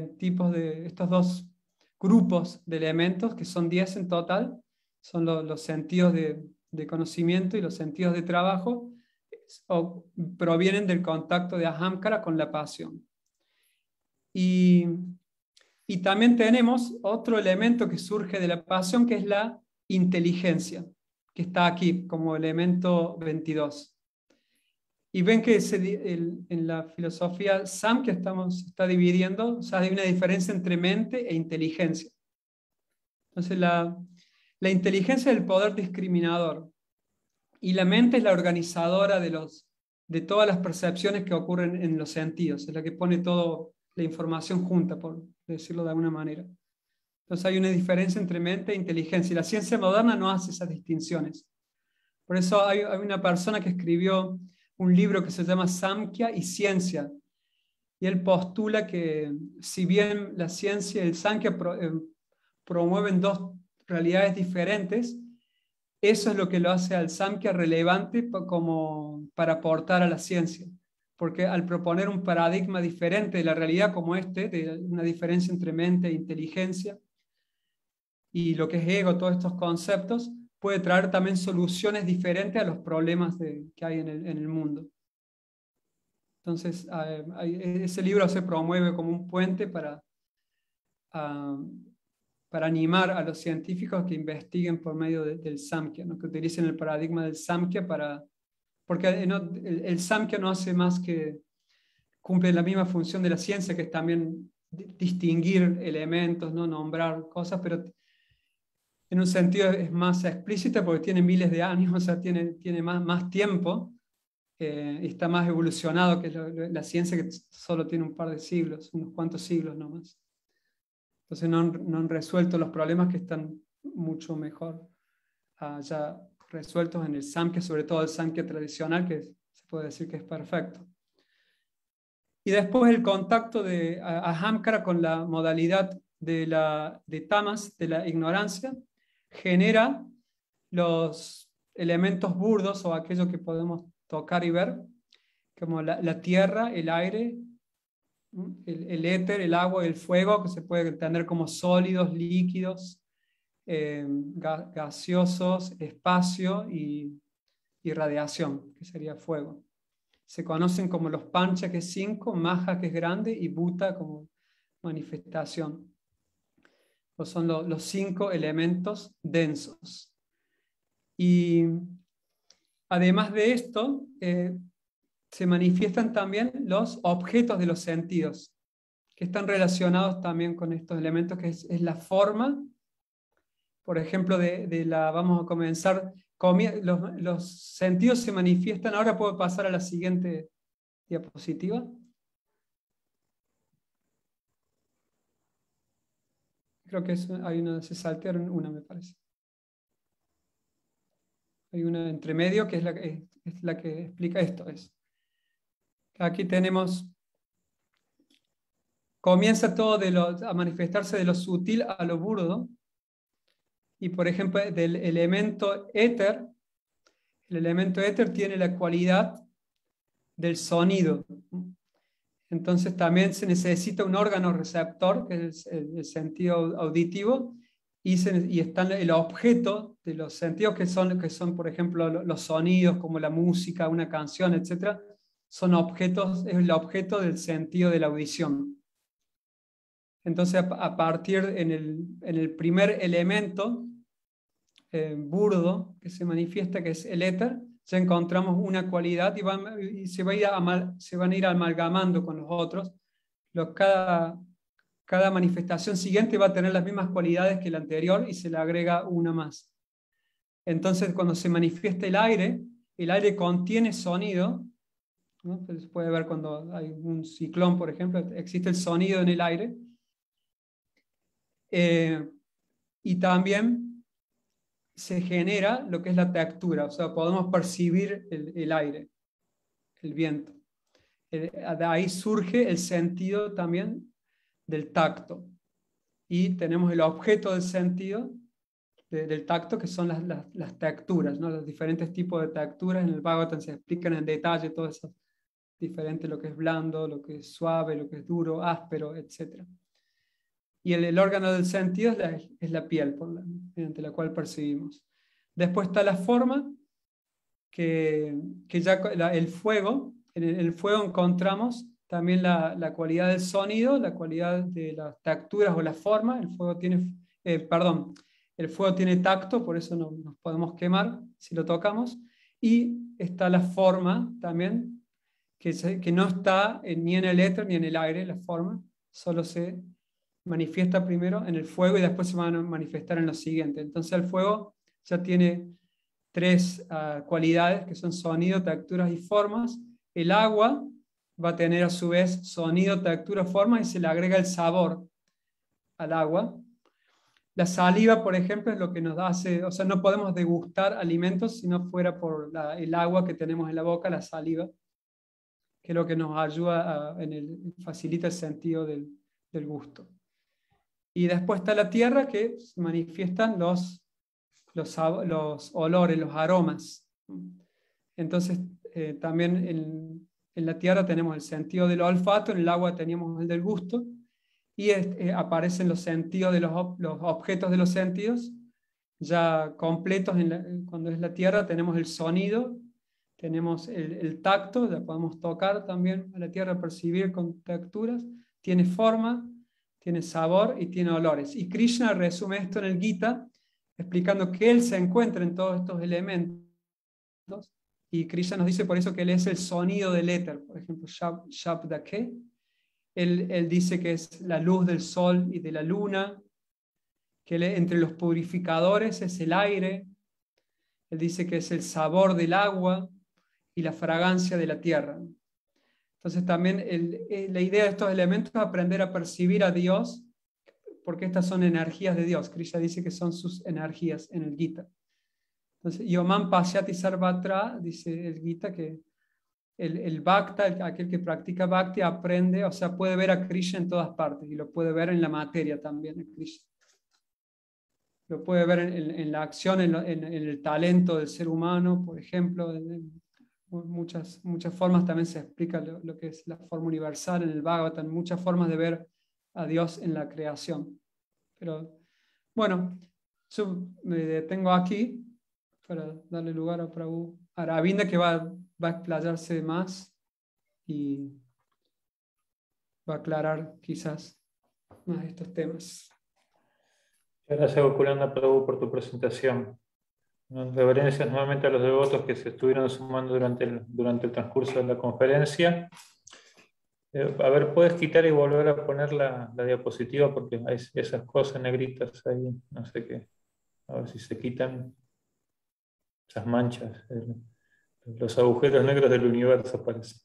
grupos de elementos, que son 10 en total, son los sentidos de conocimiento y los sentidos de trabajo, provienen del contacto de ahamkara con la pasión. Y también tenemos otro elemento que surge de la pasión, que es la inteligencia, que está aquí como elemento 22. Y ven que en la filosofía Samkhya está dividiendo, o sea, hay una diferencia entre mente e inteligencia. Entonces, la inteligencia es el poder discriminador, y la mente es la organizadora de todas las percepciones que ocurren en los sentidos, es la que pone toda la información junta, por decirlo de alguna manera. Entonces hay una diferencia entre mente e inteligencia, y la ciencia moderna no hace esas distinciones. Por eso hay una persona que escribió un libro que se llama Samkhya y Ciencia, y él postula que, si bien la ciencia y el Samkhya promueven dos realidades diferentes, eso es lo que lo hace al Samkhya relevante como para aportar a la ciencia. Porque al proponer un paradigma diferente de la realidad como de una diferencia entre mente e inteligencia, y lo que es ego, todos estos conceptos, puede traer también soluciones diferentes a los problemas que hay en el mundo. Entonces, ese libro se promueve como un puente para animar a los científicos que investiguen por medio del Samkhya, ¿no? Que utilicen el paradigma del Samkhya porque el Samkhya no hace más que cumple la misma función de la ciencia, que es también distinguir elementos, ¿no? Nombrar cosas, pero en un sentido es más explícita porque tiene miles de años, o sea, tiene más tiempo, y está más evolucionado que la ciencia, que solo tiene un par de siglos, unos cuantos siglos nomás. Entonces no han resuelto los problemas que están mucho mejor ya resueltos en el Samkhya, sobre todo el Samkhya tradicional, que se puede decir que es perfecto. Y después el contacto de Ahamkara con la modalidad de tamas, de la ignorancia, genera los elementos burdos o aquello que podemos tocar y ver, como la tierra, el aire, el éter, el agua, el fuego, que se puede entender como sólidos, líquidos, gaseosos, espacio y radiación, que sería fuego. Se conocen como los pancha, que es 5, maha, que es grande, y bhuta como manifestación. Pues son los 5 elementos densos. Y además de esto, se manifiestan también los objetos de los sentidos, que están relacionados también con estos elementos, que es la forma. Por ejemplo, vamos a comenzar, los sentidos se manifiestan. Ahora puedo pasar a la siguiente diapositiva. Creo que hay una, se saltearon una, me parece. Hay una entre medio que es la que explica esto. Aquí tenemos, comienza todo a manifestarse de lo sutil a lo burdo. Y por ejemplo, del elemento éter, el elemento éter tiene la cualidad del sonido. Entonces también se necesita un órgano receptor, que es el sentido auditivo, y está el objeto de los sentidos, que son por ejemplo, los sonidos, como la música, una canción, etc. Son objetos, es el objeto del sentido de la audición. Entonces, a partir en el primer elemento burdo que se manifiesta, que es el éter, ya encontramos una cualidad y se van a ir amalgamando con los otros. Cada manifestación siguiente va a tener las mismas cualidades que la anterior y se le agrega una más. Entonces, cuando se manifiesta el aire contiene sonido, ¿no? Se puede ver cuando hay un ciclón, por ejemplo, existe el sonido en el aire. Y también se genera lo que es la textura, o sea, podemos percibir el aire, el viento. De ahí surge el sentido también del tacto. Y tenemos el objeto del sentido del tacto, que son las texturas, ¿no? Los diferentes tipos de texturas. En el Bhagavatam se explican en detalle todo eso, diferente, lo que es blando, lo que es suave, lo que es duro, áspero, etc. Y el órgano del sentido es la piel, mediante la cual percibimos. Después está la forma, que ya el fuego. En el fuego encontramos también la cualidad del sonido, la cualidad de las texturas o la forma. El fuego tiene tacto, por eso nos podemos quemar si lo tocamos. Y está la forma también, que no está ni en el éter ni en el aire. La forma solo se manifiesta primero en el fuego y después se van a manifestar en lo siguiente. Entonces el fuego ya tiene 3 cualidades, que son sonido, texturas y formas. El agua va a tener a su vez sonido, textura, forma, y se le agrega el sabor al agua. La saliva, por ejemplo, es lo que nos hace, o sea, no podemos degustar alimentos si no fuera por el agua que tenemos en la boca, la saliva, que es lo que nos ayuda facilita el sentido del gusto. Y después está la tierra, que manifiestan los los olores, los aromas. Entonces, también en la tierra tenemos el sentido del olfato, en el agua teníamos el del gusto, y aparecen los sentidos de los objetos de los sentidos, ya completos. Cuando es la tierra tenemos el sonido, tenemos el tacto, ya podemos tocar también a la tierra, percibir con texturas, tiene forma, tiene sabor y tiene olores. Y Krishna resume esto en el Gita, explicando que él se encuentra en todos estos elementos. Y Krishna nos dice por eso que él es el sonido del éter. Por ejemplo, Shabdake. Él dice que es la luz del sol y de la luna, que entre los purificadores es el aire. Él dice que es el sabor del agua y la fragancia de la tierra. Entonces también la idea de estos elementos es aprender a percibir a Dios, porque estas son energías de Dios. Krishna dice que son sus energías en el Gita. Entonces, Yomam Pasyati Sarvatra, dice el Gita, que el Bhakta, aquel que practica Bhakti, aprende, o sea, puede ver a Krishna en todas partes, y lo puede ver en la materia también, a Krishna. Lo puede ver en la acción, en el talento del ser humano, por ejemplo. En muchas formas también se explica lo que es la forma universal en el Bhagavatam, muchas formas de ver a Dios en la creación. Pero bueno, yo me detengo aquí para darle lugar a Prabhu Aravinda, que va a explayarse más y va a aclarar quizás más estos temas. Gracias, Gokulanda Prabhu, por tu presentación. Reverencias nuevamente a los devotos que se estuvieron sumando durante el transcurso de la conferencia. A ver, ¿puedes quitar y volver a poner la diapositiva? Porque hay esas cosas negritas ahí, no sé qué. A ver si se quitan esas manchas. Los agujeros negros del universo, parece.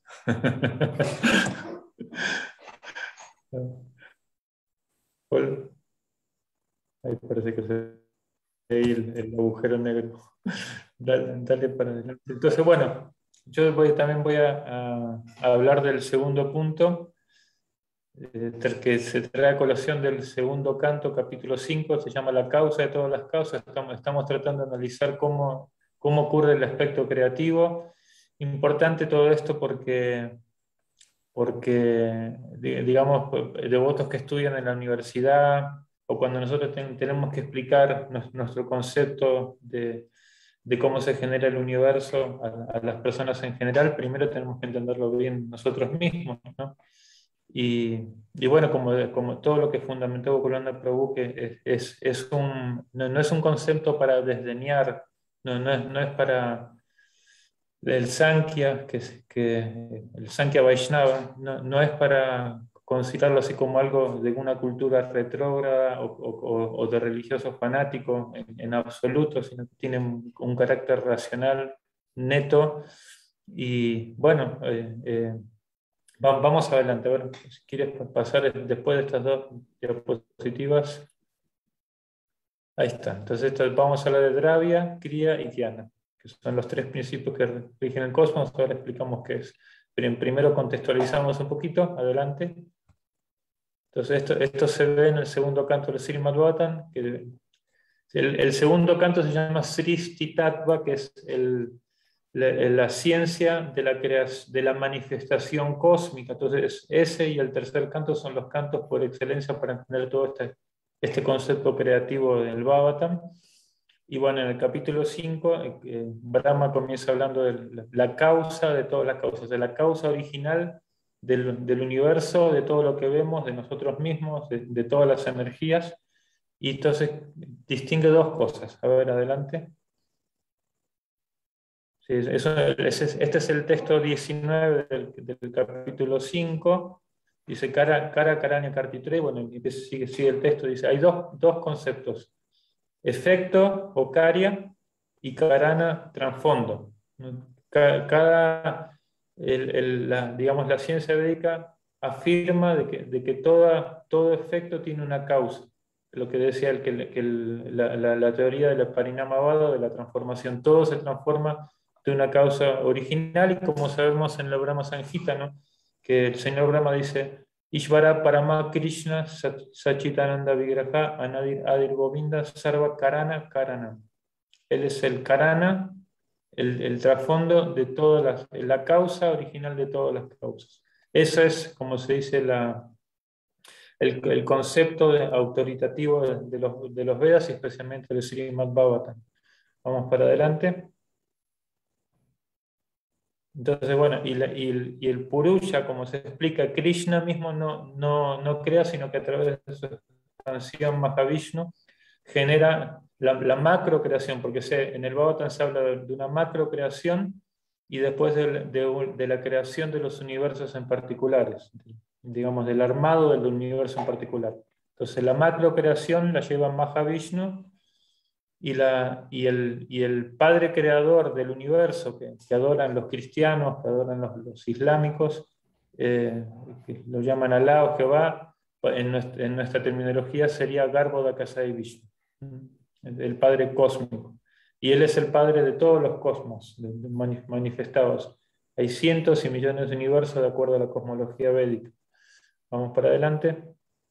Ahí parece que se ve el agujero negro. Dale para adelante. Entonces, bueno, yo también voy a hablar del segundo punto, que se trae a colación del segundo canto, capítulo 5, se llama La causa de todas las causas. Estamos tratando de analizar cómo ocurre el aspecto creativo. Importante todo esto porque digamos, devotos que estudian en la universidad o cuando nosotros tenemos que explicar nuestro concepto de cómo se genera el universo a las personas en general, primero tenemos que entenderlo bien nosotros mismos, ¿no? Y bueno, como todo lo que fundamentó Gokulanda Prabhu, que no es un concepto para desdeñar, no es para el Sankhya, el Sankhya Vaishnava, no es para considerarlo así como algo de una cultura retrógrada o de religiosos fanáticos en absoluto, sino que tiene un carácter racional neto. Y bueno, vamos adelante. A ver, si quieres pasar después de estas dos diapositivas. Ahí está. Entonces vamos a hablar de Dravya, Kriya y Dhyana, que son los tres principios que rigen el cosmos. Ahora explicamos qué es. Pero primero contextualizamos un poquito, adelante. Entonces esto se ve en el segundo canto del Srimad Bhagavatam, que el segundo canto se llama Srishti Tattva, que es la ciencia de la manifestación cósmica. Entonces ese y el tercer canto son los cantos por excelencia para entender todo este concepto creativo del Bhagavatam. Y bueno, en el capítulo 5, Brahma comienza hablando de la causa de todas las causas, de la causa original del universo, de todo lo que vemos, de nosotros mismos, de todas las energías. Y entonces distingue dos cosas. A ver, adelante. Sí, este es el texto 19 del capítulo 5. Dice Kara Karanya Kartitre. Bueno, sigue el texto. Dice, hay dos conceptos. Efecto o karya y karana trasfondo. Digamos, la ciencia védica afirma de que todo efecto tiene una causa. Lo que decía la teoría de la Parinamavada, de la transformación. Todo se transforma de una causa original, y como sabemos en la Brahma Samhita, ¿no? Que el señor Brahma dice: Ishvara Parama Krishna Sachitananda Vigraha Anadir Adir Govinda Sarva Karana Karana. Él es el Karana, el trasfondo de todas la causa original de todas las causas. Eso es, como se dice, el concepto autoritativo de los Vedas y especialmente del Srimad Bhagavatam. Vamos para adelante. Entonces, bueno, y el Purusha, como se explica, Krishna mismo no crea, sino que a través de su expansión Mahavishnu genera la macro creación, porque en el Bhagavatam se habla de una macro creación y después de la creación de los universos en particulares, digamos, del armado del universo en particular. Entonces, la macro creación la lleva Mahavishnu. Y el Padre Creador del universo que adoran los cristianos, que adoran los islámicos, que lo llaman Alá o Jehová, en nuestra terminología sería Garbhodakasai Vishnu, el Padre cósmico. Y Él es el Padre de todos los cosmos manifestados. Hay cientos y millones de universos de acuerdo a la cosmología védica. Vamos para adelante.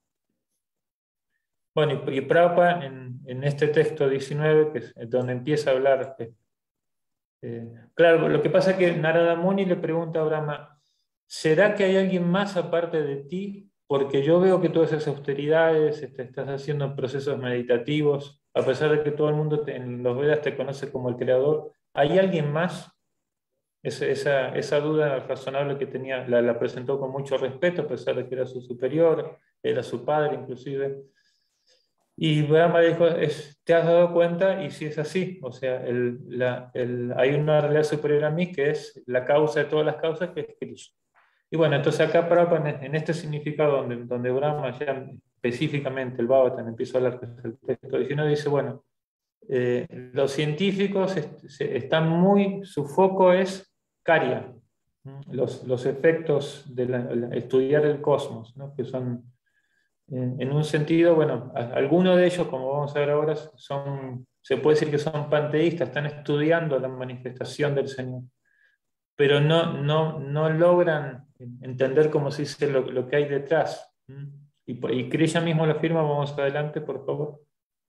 Bueno, y Prabhupada en este texto 19, que es donde empieza a hablar, claro, lo que pasa es que Narada Muni le pregunta a Brahma, ¿será que hay alguien más aparte de ti? Porque yo veo que tú haces austeridades, estás haciendo procesos meditativos, a pesar de que todo el mundo en los Vedas te conoce como el creador, ¿hay alguien más? Esa duda razonable que tenía, la presentó con mucho respeto, a pesar de que era su superior, era su padre inclusive. Y Brahma dijo, ¿te has dado cuenta? Y si es así, o sea, hay una realidad superior a mí que es la causa de todas las causas, que es Krishna. Y bueno, entonces acá Prabhupada, en este significado donde Brahma ya específicamente, el Bhagavatam, empieza a hablar, que es el texto 19, dice, bueno, los científicos están su foco es Karya, los efectos de estudiar el cosmos, ¿no? Que son... En un sentido, bueno, algunos de ellos, como vamos a ver ahora, se puede decir que son panteístas, están estudiando la manifestación del Señor, pero no logran entender, como se dice, lo que hay detrás. Y Krishna mismo lo afirma, vamos adelante, por favor.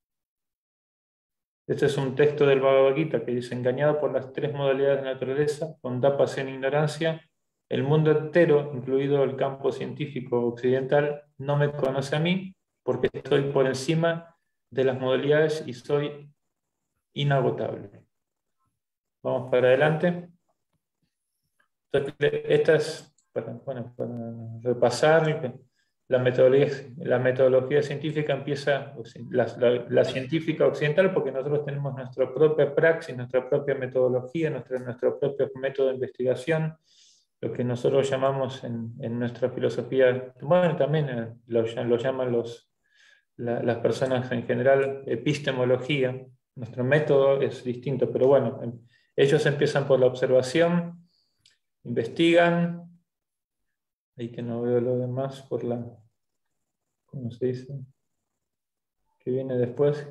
Este es un texto del Bhagavad Gita que dice, engañado por las tres modalidades de naturaleza, bondad, pasión e ignorancia, el mundo entero, incluido el campo científico occidental, no me conoce a mí porque estoy por encima de las modalidades y soy inagotable. Vamos para adelante. Entonces, esta es, para repasar, la metodología científica empieza, la científica occidental, porque nosotros tenemos nuestra propia praxis, nuestra propia metodología, nuestro propio método de investigación, lo que nosotros llamamos en nuestra filosofía, bueno, también lo llaman las personas en general, epistemología. Nuestro método es distinto, pero bueno, ellos empiezan por la observación, investigan, ahí que no veo lo demás, por ¿cómo se dice? ¿Qué viene después?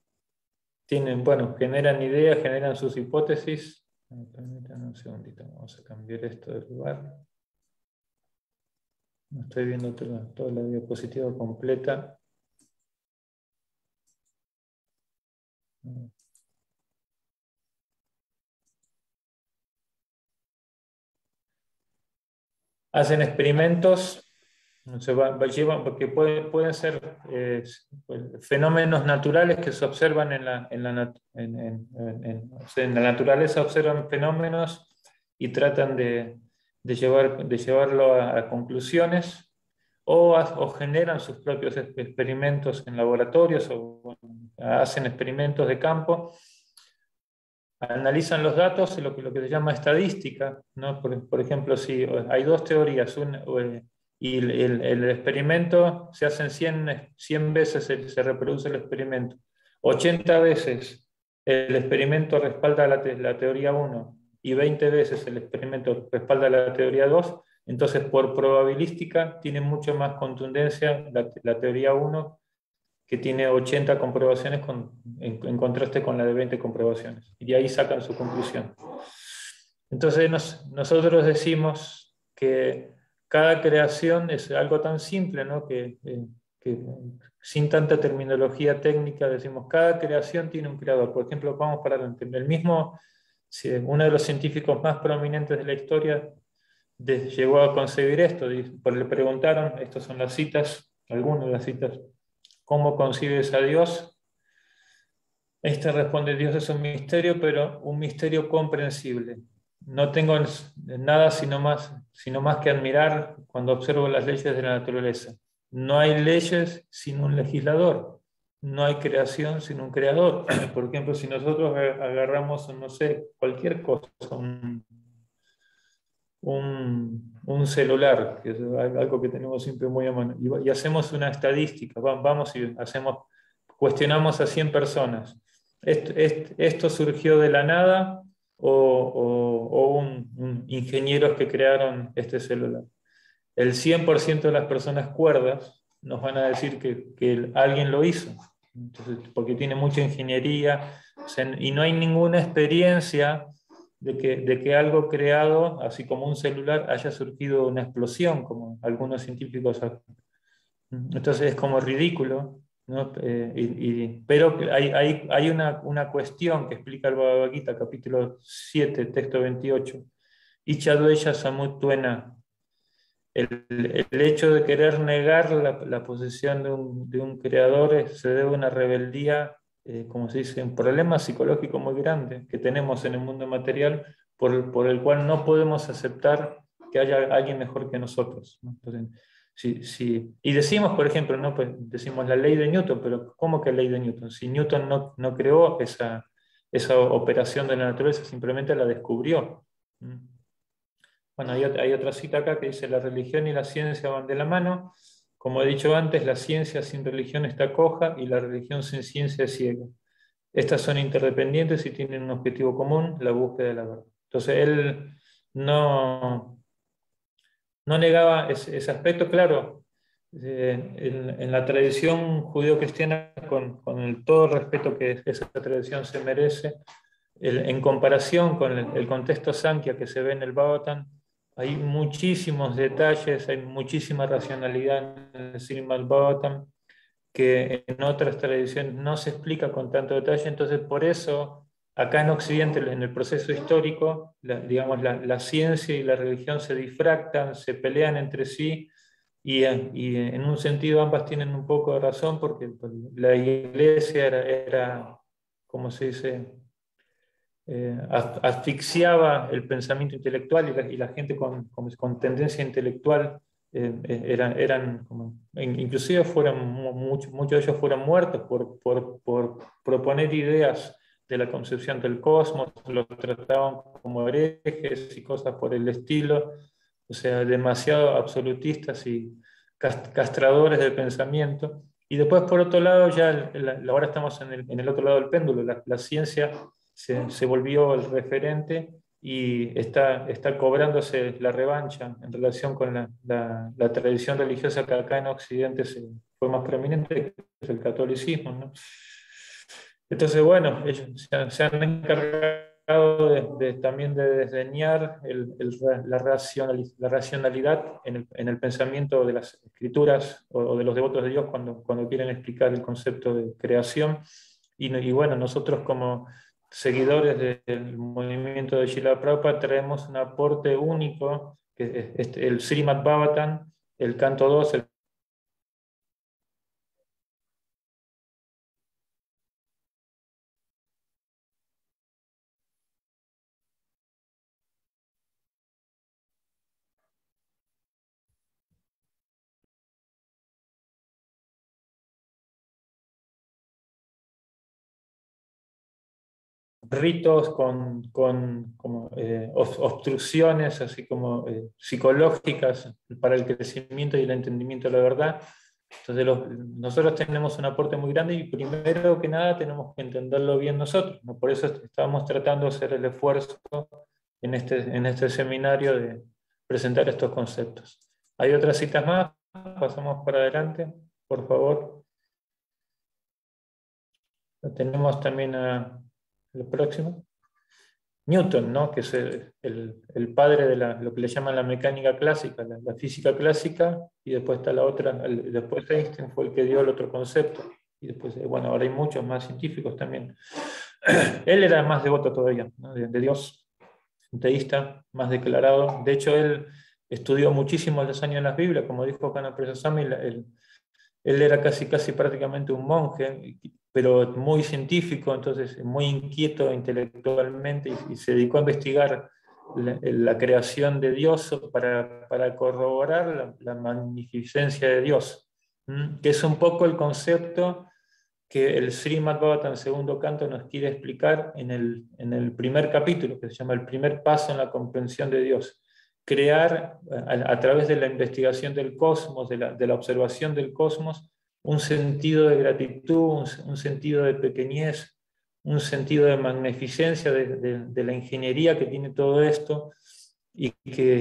Generan ideas, generan sus hipótesis. Permítanme un segundito, vamos a cambiar esto de lugar. No estoy viendo toda la diapositiva completa. Hacen experimentos, porque pueden ser fenómenos naturales que se observan en la naturaleza, observan fenómenos y tratan de llevarlo a conclusiones, o generan sus propios experimentos en laboratorios, o hacen experimentos de campo. Analizan los datos, lo que se llama estadística, ¿no? Por ejemplo, si hay dos teorías y el experimento se hacen 100 veces, se reproduce el experimento, 80 veces el experimento respalda la teoría 1 y 20 veces el experimento respalda la teoría 2, entonces por probabilística tiene mucho más contundencia la teoría 1, que tiene 80 comprobaciones en contraste con la de 20 comprobaciones. Y de ahí sacan su conclusión. Entonces nosotros decimos que cada creación es algo tan simple, ¿no? Que sin tanta terminología técnica decimos, cada creación tiene un creador. Por ejemplo, vamos para adelante. El mismo, uno de los científicos más prominentes de la historia llegó a concebir esto. Le preguntaron, estas son las citas, algunas de las citas, ¿cómo concibes a Dios? Este responde, Dios es un misterio, pero un misterio comprensible. No tengo nada sino más que admirar cuando observo las leyes de la naturaleza. No hay leyes sin un legislador. No hay creación sin un creador. Por ejemplo, si nosotros agarramos, no sé, cualquier cosa, un celular, que es algo que tenemos siempre muy a mano, y hacemos una estadística, vamos y cuestionamos a 100 personas. ¿Esto surgió de la nada o ingenieros que crearon este celular? El 100% de las personas cuerdas nos van a decir que alguien lo hizo. Entonces, porque tiene mucha ingeniería, y no hay ninguna experiencia de que algo creado, así como un celular, haya surgido una explosión, como algunos científicos. Entonces es como ridículo, ¿no? Pero hay una cuestión que explica el Bhagavad Gita, capítulo 7, texto 28. Ichadveya samuttuena. El hecho de querer negar la posesión de un creador se debe a una rebeldía, como se dice, un problema psicológico muy grande que tenemos en el mundo material, por el cual no podemos aceptar que haya alguien mejor que nosotros, ¿no? Entonces, y decimos, por ejemplo, ¿no? Pues decimos la ley de Newton, pero ¿cómo que ley de Newton? Si Newton no creó esa operación de la naturaleza, simplemente la descubrió. Bueno, hay otra cita acá que dice, la religión y la ciencia van de la mano. Como he dicho antes, la ciencia sin religión está coja y la religión sin ciencia es ciega. Estas son interdependientes y tienen un objetivo común, la búsqueda de la verdad. Entonces él no negaba ese aspecto, claro. En la tradición judío-cristiana, con todo el respeto que esa tradición se merece, en comparación con el contexto Sankhya que se ve en el Bhagavatam, hay muchísimos detalles, hay muchísima racionalidad en el Srimad Bhagavatam que en otras tradiciones no se explica con tanto detalle. Entonces, por eso, acá en Occidente, en el proceso histórico, digamos, la ciencia y la religión se difractan, se pelean entre sí, y en un sentido ambas tienen un poco de razón, porque la iglesia era como se dice, asfixiaba el pensamiento intelectual y la gente con tendencia intelectual eran como, inclusive muchos de ellos fueron muertos por proponer ideas de la concepción del cosmos, los trataban como herejes y cosas por el estilo, o sea, demasiado absolutistas y castradores del pensamiento. Y después, por otro lado, ya ahora estamos en el otro lado del péndulo, la ciencia se volvió el referente y está cobrándose la revancha en relación con la tradición religiosa que acá en Occidente fue más prominente, que es el catolicismo, ¿no? Entonces, bueno, ellos se han encargado también de desdeñar la racionalidad en el pensamiento de las escrituras o de los devotos de Dios cuando quieren explicar el concepto de creación. Y bueno, nosotros como seguidores del movimiento de Srila Prabhupada traemos un aporte único, que es el Srimad Bhagavatam, el canto 2, ritos como, obstrucciones así como psicológicas para el crecimiento y el entendimiento de la verdad. Entonces nosotros tenemos un aporte muy grande y primero que nada tenemos que entenderlo bien nosotros, ¿no? Por eso estamos tratando de hacer el esfuerzo en este seminario de presentar estos conceptos. ¿Hay otras citas más? Pasamos para adelante, por favor. Tenemos también a el próximo. Newton, ¿no? Que es el padre de lo que le llaman la mecánica clásica, la física clásica, y después está la otra, después Einstein fue el que dio el otro concepto, y después, bueno, ahora hay muchos más científicos también. Él era más devoto todavía, ¿no? de Dios, un teísta más declarado. De hecho, él estudió muchísimos los años en las Biblias, como dijo Hannah Presasami, él era casi prácticamente un monje, pero muy científico, entonces muy inquieto intelectualmente, y se dedicó a investigar la creación de Dios para corroborar la magnificencia de Dios, que es un poco el concepto que el Srimad Bhagavatam segundo canto nos quiere explicar en el primer capítulo, que se llama el primer paso en la comprensión de Dios. Crear, a través de la investigación del cosmos, de la observación del cosmos, un sentido de gratitud, un sentido de pequeñez, un sentido de magnificencia de la ingeniería que tiene todo esto, y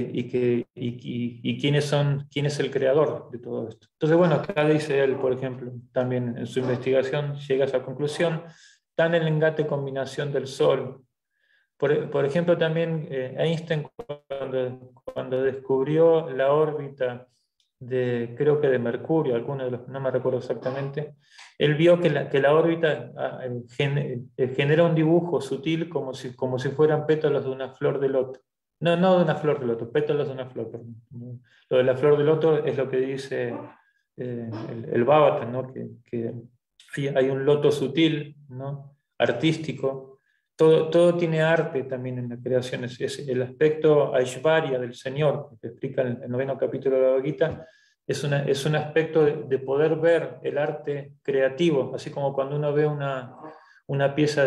quién es el creador de todo esto. Entonces, bueno, acá dice él, por ejemplo, también en su investigación llega a esa conclusión, tan el engate combinación del Sol. Por ejemplo, también Einstein, cuando descubrió la órbita creo que de Mercurio, alguno de los, no me recuerdo exactamente, él vio que la órbita genera un dibujo sutil como si fueran pétalos de una flor de loto. No de una flor de loto, pétalos de una flor. Lo de la flor de loto es lo que dice el Bhagavatam, ¿no? Que hay un loto sutil, ¿no? Artístico. Todo tiene arte también en la creación. Es el aspecto Aishvarya del Señor, que explica en el 9º capítulo de la Bhagavad Gita. Es un aspecto de poder ver el arte creativo, así como cuando uno ve una pieza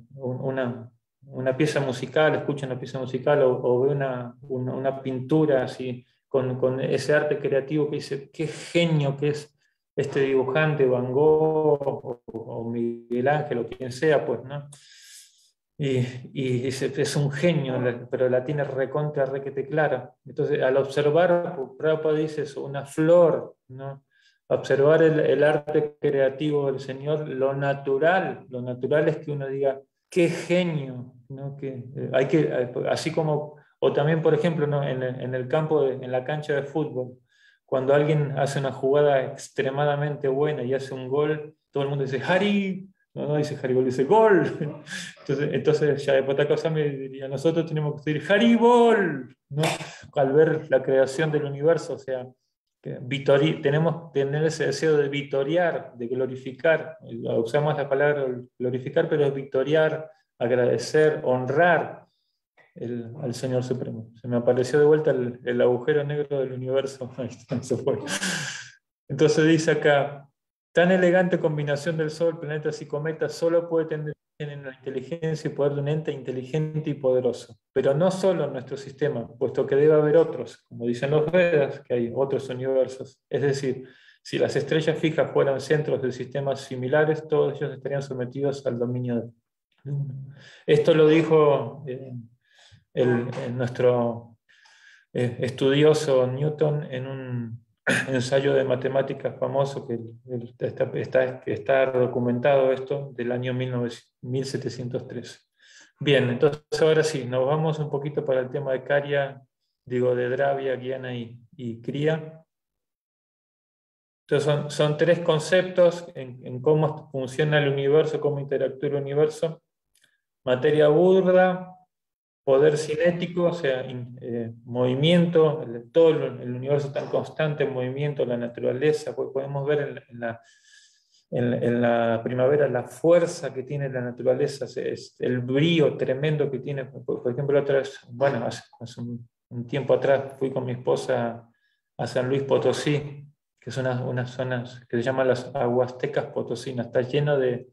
una pieza musical, escucha una pieza musical o ve una pintura así, con ese arte creativo que dice, qué genio que es este dibujante, Van Gogh o Miguel Ángel o quien sea, pues, ¿no? Y es un genio, pero la tiene recontra, requete clara. Entonces, al observar, Prabhupada dice eso, una flor, ¿no? Observar el arte creativo del Señor, lo natural es que uno diga, qué genio, ¿no? Así como, o también, por ejemplo, ¿no? en el campo, en la cancha de fútbol, cuando alguien hace una jugada extremadamente buena y hace un gol, todo el mundo dice, Hari. No dice Haribol, dice gol. Entonces ya de Potaka me diría, nosotros tenemos que decir Haribol, ¿no? Al ver la creación del universo, o sea, tenemos que tener ese deseo de victoriar, de glorificar. Usamos la palabra glorificar, pero es victoriar, agradecer, honrar al Señor Supremo. Se me apareció de vuelta el agujero negro del universo. Ahí está, se fue. Entonces dice acá, tan elegante combinación del Sol, planetas y cometas solo puede tener en la inteligencia y poder de un ente inteligente y poderoso. Pero no solo en nuestro sistema, puesto que debe haber otros, como dicen los Vedas, que hay otros universos. Es decir, si las estrellas fijas fueran centros de sistemas similares, todos ellos estarían sometidos al dominio de uno. Esto lo dijo nuestro estudioso Newton en un ensayo de matemáticas famoso que está documentado esto del año 1713. Bien, entonces ahora sí, nos vamos un poquito para el tema de Karya, de Dravya, Gyana y Kriya. Entonces son tres conceptos en cómo funciona el universo, cómo interactúa el universo. Materia burda, poder cinético, o sea, movimiento, todo el universo está en constante movimiento, la naturaleza, pues podemos ver en la primavera la fuerza que tiene la naturaleza, es el brío tremendo que tiene. Por ejemplo, otra vez, bueno, hace un tiempo atrás fui con mi esposa a San Luis Potosí, que es unas zonas que se llaman las Aguastecas Potosinas, está lleno de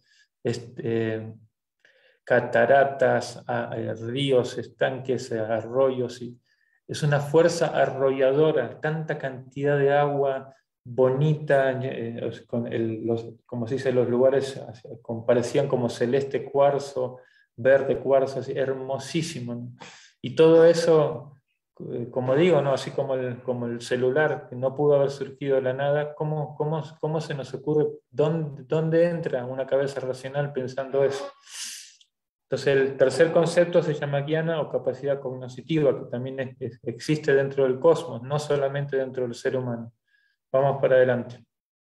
cataratas, ríos, estanques, arroyos, y es una fuerza arrolladora, tanta cantidad de agua bonita, como se dice, los lugares parecían como celeste cuarzo, verde cuarzo, así, hermosísimo, ¿no? Y todo eso, como digo, ¿no? Así como el celular, que no pudo haber surgido de la nada, ¿cómo se nos ocurre? ¿Dónde entra una cabeza racional pensando eso? Entonces el tercer concepto se llama jnana o capacidad cognoscitiva, que también existe dentro del cosmos, no solamente dentro del ser humano. Vamos para adelante.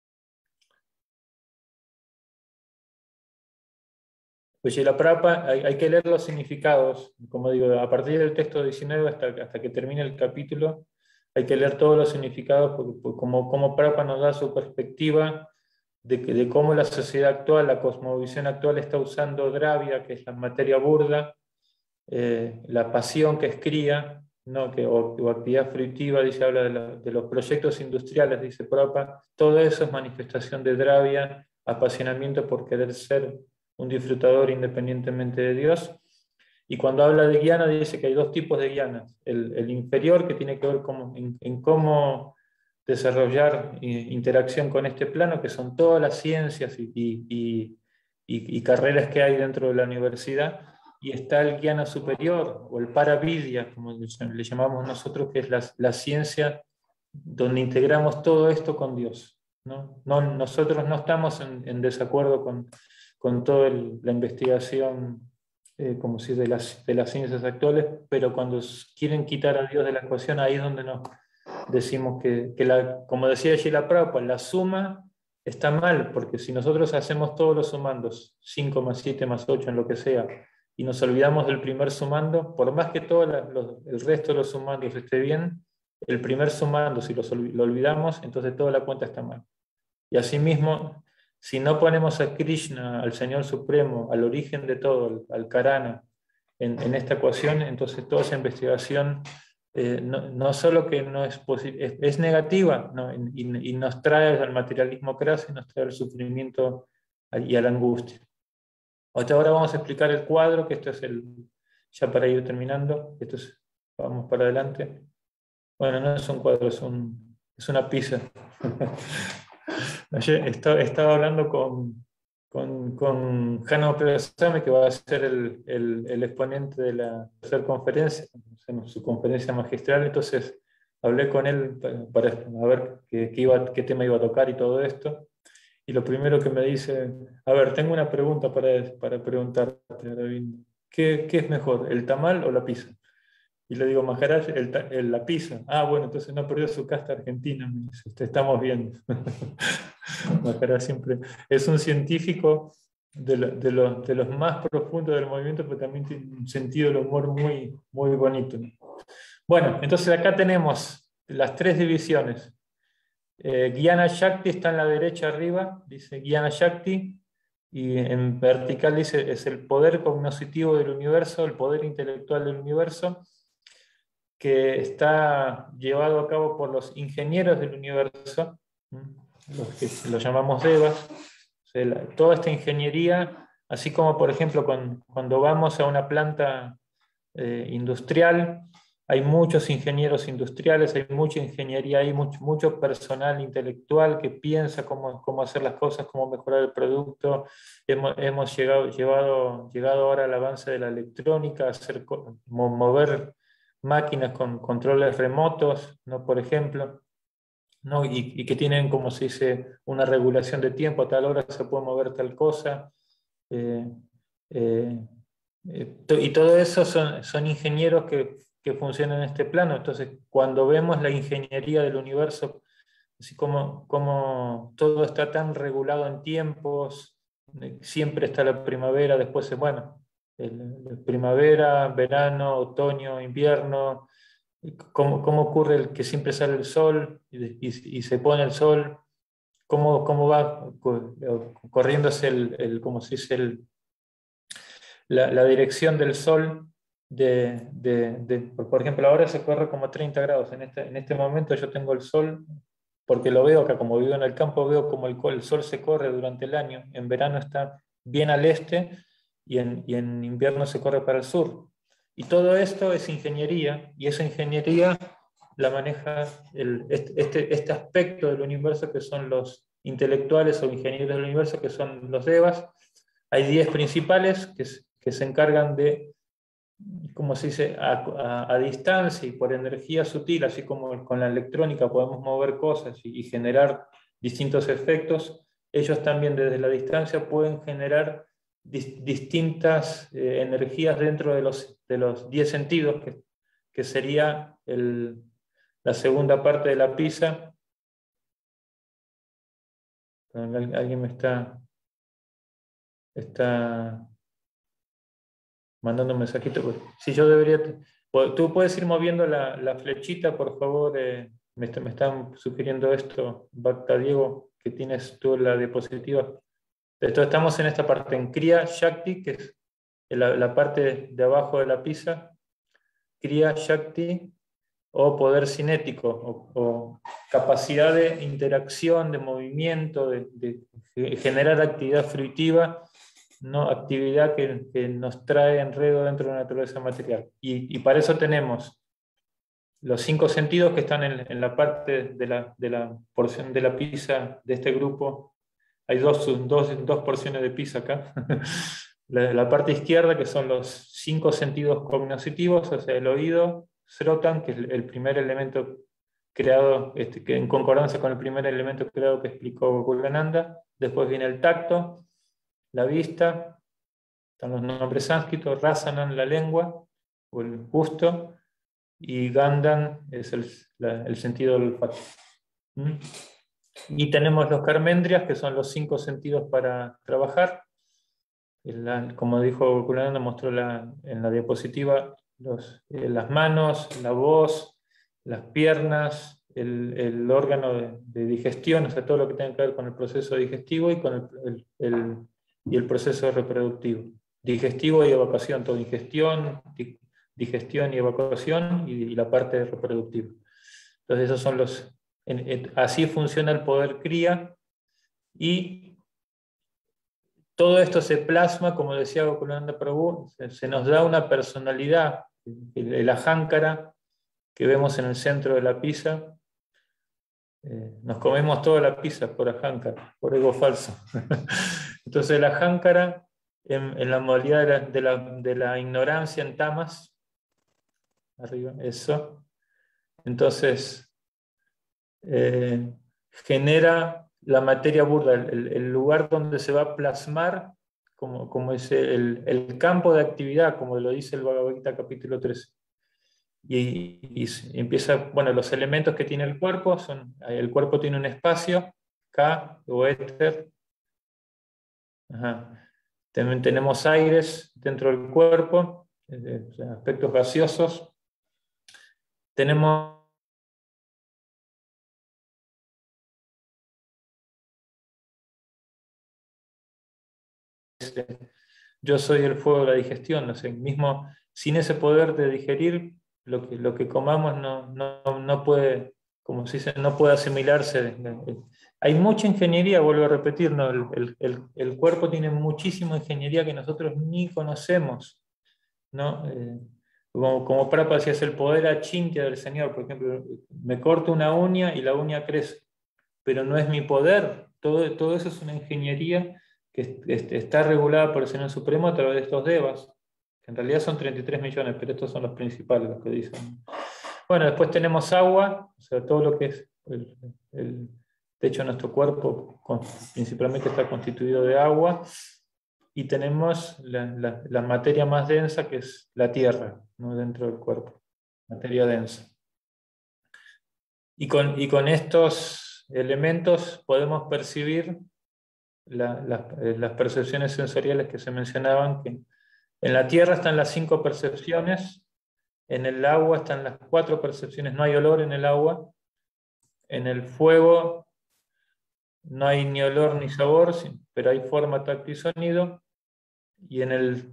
Pues Srila Prabhupada, hay que leer los significados, como digo, a partir del texto 19 hasta que termine el capítulo, hay que leer todos los significados, porque como Prabhupada nos da su perspectiva de cómo la sociedad actual, la cosmovisión actual está usando dravya, que es la materia burda, la pasión que es cría, ¿no? o actividad fruitiva, dice, habla de los proyectos industriales, dice Prabhupada, todo eso es manifestación de dravya, apasionamiento por querer ser un disfrutador independientemente de Dios. Y cuando habla de jnana dice que hay dos tipos de jnanas. El inferior, que tiene que ver en cómo desarrollar interacción con este plano, que son todas las ciencias y carreras que hay dentro de la universidad. Y está el jnana superior, o el paravidya, como le llamamos nosotros, que es la ciencia donde integramos todo esto con Dios, ¿no? Nosotros no estamos en desacuerdo con toda la investigación, como si de las ciencias actuales, pero cuando quieren quitar a Dios de la ecuación, ahí es donde nos decimos como decía Srila Prabhupada, la suma está mal, porque si nosotros hacemos todos los sumandos, 5 más 7 más 8, en lo que sea, y nos olvidamos del primer sumando, por más que todo el resto de los sumandos esté bien, el primer sumando, si lo olvidamos, entonces toda la cuenta está mal. Y asimismo, si no ponemos a Krishna, al Señor Supremo, al origen de todo, al Karana, en esta ecuación, entonces toda esa investigación no solo que no es posible, es negativa, ¿no? y nos trae al materialismo craso y nos trae al sufrimiento y a la angustia. Ahora vamos a explicar el cuadro, que esto es ya para ir terminando, vamos para adelante. Bueno, no es un cuadro, es una pizza. Ayer estaba hablando con Jano Pesame, que va a ser el exponente de la tercera conferencia, su conferencia magistral. Entonces hablé con él para ver qué tema iba a tocar y todo esto. Y lo primero que me dice, a ver, tengo una pregunta para preguntarte, Aravind. ¿Qué es mejor, el tamal o la pizza? Y le digo, Maharaj, la pizza. Ah, bueno, entonces no perdió su casta argentina, me dice, te estamos viendo. Maharaj siempre es un científico de los más profundos del movimiento, pero también tiene un sentido del humor muy, muy bonito, ¿no? Bueno, entonces acá tenemos las tres divisiones. Jnana Shakti está en la derecha arriba, dice Jnana Shakti, y en vertical dice es el poder cognoscitivo del universo, el poder intelectual del universo, que está llevado a cabo por los ingenieros del universo, los que los llamamos devas. O sea, toda esta ingeniería, así como por ejemplo cuando vamos a una planta industrial, hay muchos ingenieros industriales, hay mucha ingeniería, hay mucho personal intelectual que piensa cómo hacer las cosas, cómo mejorar el producto. Hemos llegado ahora al avance de la electrónica, mover máquinas con controles remotos, ¿no? Por ejemplo, ¿no? y que tienen, como se dice, una regulación de tiempo, a tal hora se puede mover tal cosa. Y todo eso son ingenieros que funcionan en este plano. Entonces, cuando vemos la ingeniería del universo, así como todo está tan regulado en tiempos, siempre está la primavera, después, bueno, primavera, verano, otoño, invierno, cómo ocurre el que siempre sale el sol y se pone el sol, cómo va corriéndose como se dice, la dirección del sol. Por ejemplo, ahora se corre como 30 grados. En este momento yo tengo el sol, porque lo veo acá, como vivo en el campo, veo como el sol se corre durante el año. En verano está bien al este y en invierno se corre para el sur. Y todo esto es ingeniería, y esa ingeniería la maneja este aspecto del universo, que son los intelectuales o ingenieros del universo, que son los devas. Hay 10 principales que se encargan de, como se dice, a distancia y por energía sutil, así como con la electrónica podemos mover cosas y generar distintos efectos. Ellos también desde la distancia pueden generar distintas energías dentro de los 10 sentidos, que sería la segunda parte de la pisa. Alguien me está mandando un mensajito. Si yo debería... Tú puedes ir moviendo la flechita, por favor. Me están sugiriendo esto, Bhakta Diego, que tienes tú la diapositiva. Entonces estamos en esta parte, en Kriya Shakti, que es la parte de abajo de la pisa. Kriya Shakti, o poder cinético, o capacidad de interacción, de movimiento, de generar actividad fruitiva, no actividad que nos trae enredo dentro de la naturaleza material. Y para eso tenemos los 5 sentidos que están en la parte de la porción de la pisa de este grupo. Hay dos porciones de pisa acá. La parte izquierda, que son los 5 sentidos cognoscitivos, o sea, el oído, Srotan, que es el primer elemento creado, que en concordancia con el primer elemento creado que explicó Gokulananda. Después viene el tacto, la vista, están los nombres sánscritos, Rasanan, la lengua, o el gusto, y Gandhan es el sentido del olfato. Y tenemos los karmendrias, que son los 5 sentidos para trabajar. Como dijo Gokulananda, mostró en la diapositiva, las manos, la voz, las piernas, el órgano de digestión, o sea, todo lo que tenga que ver con el proceso digestivo y con el proceso reproductivo. Digestivo y evacuación, todo digestión y evacuación, y la parte reproductiva. Entonces esos son así funciona el poder Kriya, y todo esto se plasma, como decía Gokulananda Prabhu, se nos da una personalidad, el ajánkara que vemos en el centro de la pisa. Nos comemos toda la pisa por ajánkara, por ego falso. Entonces el ajánkara, en la modalidad de la ignorancia en tamas, arriba, eso. Entonces genera la materia burda, el lugar donde se va a plasmar, como es el campo de actividad, como lo dice el Bhagavad Gita capítulo 13. Y empieza, bueno, los elementos que tiene el cuerpo el cuerpo tiene un espacio, K o éter. También tenemos aires dentro del cuerpo, aspectos gaseosos. Tenemos yo soy el fuego de la digestión, o sea, mismo sin ese poder de digerir, lo que comamos no puede, como se dice, no puede asimilarse. Hay mucha ingeniería, vuelvo a repetir, ¿no? El cuerpo tiene muchísima ingeniería que nosotros ni conocemos, ¿no? Como Prabhupada decía, es el poder achintya del Señor. Por ejemplo, me corto una uña y la uña crece, pero no es mi poder. Todo eso es una ingeniería que está regulada por el Señor Supremo a través de estos devas, que en realidad son 33 millones, pero estos son los principales, los que dicen. Bueno, después tenemos agua, o sea, todo lo que es de hecho nuestro cuerpo principalmente está constituido de agua, y tenemos la materia más densa, que es la tierra, ¿no? Dentro del cuerpo, materia densa. Y con estos elementos podemos percibir las percepciones sensoriales que se mencionaban, que en la tierra están las 5 percepciones, en el agua están las 4 percepciones, no hay olor en el agua, en el fuego no hay ni olor ni sabor, pero hay forma, tacto y sonido, y en el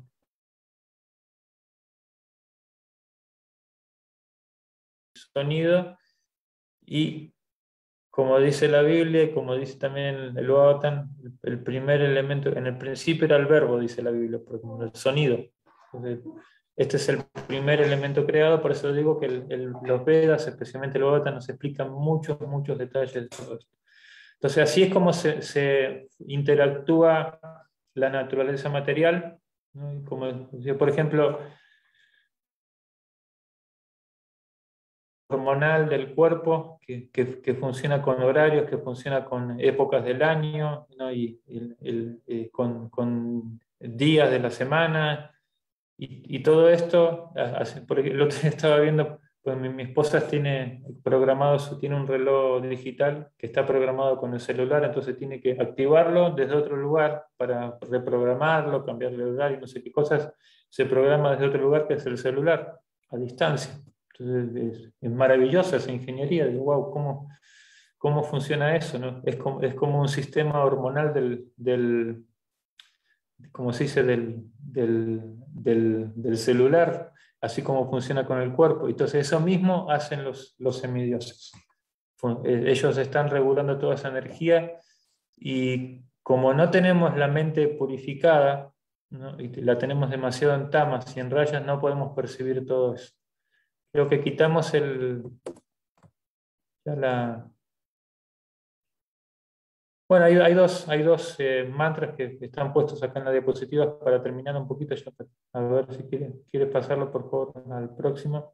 sonido, y como dice la Biblia, y como dice también el Bhagavatam, el primer elemento, en el principio era el verbo, dice la Biblia, el sonido. Entonces, este es el primer elemento creado, por eso digo que los Vedas, especialmente el Bhagavatam, nos explican muchos detalles de todo esto. Entonces, así es como se interactúa la naturaleza material, ¿no? Como, por ejemplo, hormonal del cuerpo, que funciona con horarios, que funciona con épocas del año, ¿no? Y con días de la semana, y todo esto, porque el otro día estaba viendo, pues mi esposa tiene tiene un reloj digital que está programado con el celular, entonces tiene que activarlo desde otro lugar para reprogramarlo, cambiarle el horario, no sé qué cosas, se programa desde otro lugar que es el celular, a distancia. Entonces es maravillosa esa ingeniería, digo, wow, ¿cómo funciona eso? ¿No? Es como un sistema hormonal como se dice, del celular, así como funciona con el cuerpo. Entonces eso mismo hacen los semidioses. Ellos están regulando toda esa energía y como no tenemos la mente purificada, ¿no? Y la tenemos demasiado en tamas y en rayas, no podemos percibir todo eso. Creo que quitamos ya la... Bueno, hay dos mantras que están puestos acá en la diapositiva para terminar un poquito. Ya, a ver si quiere pasarlo, por favor, al próximo.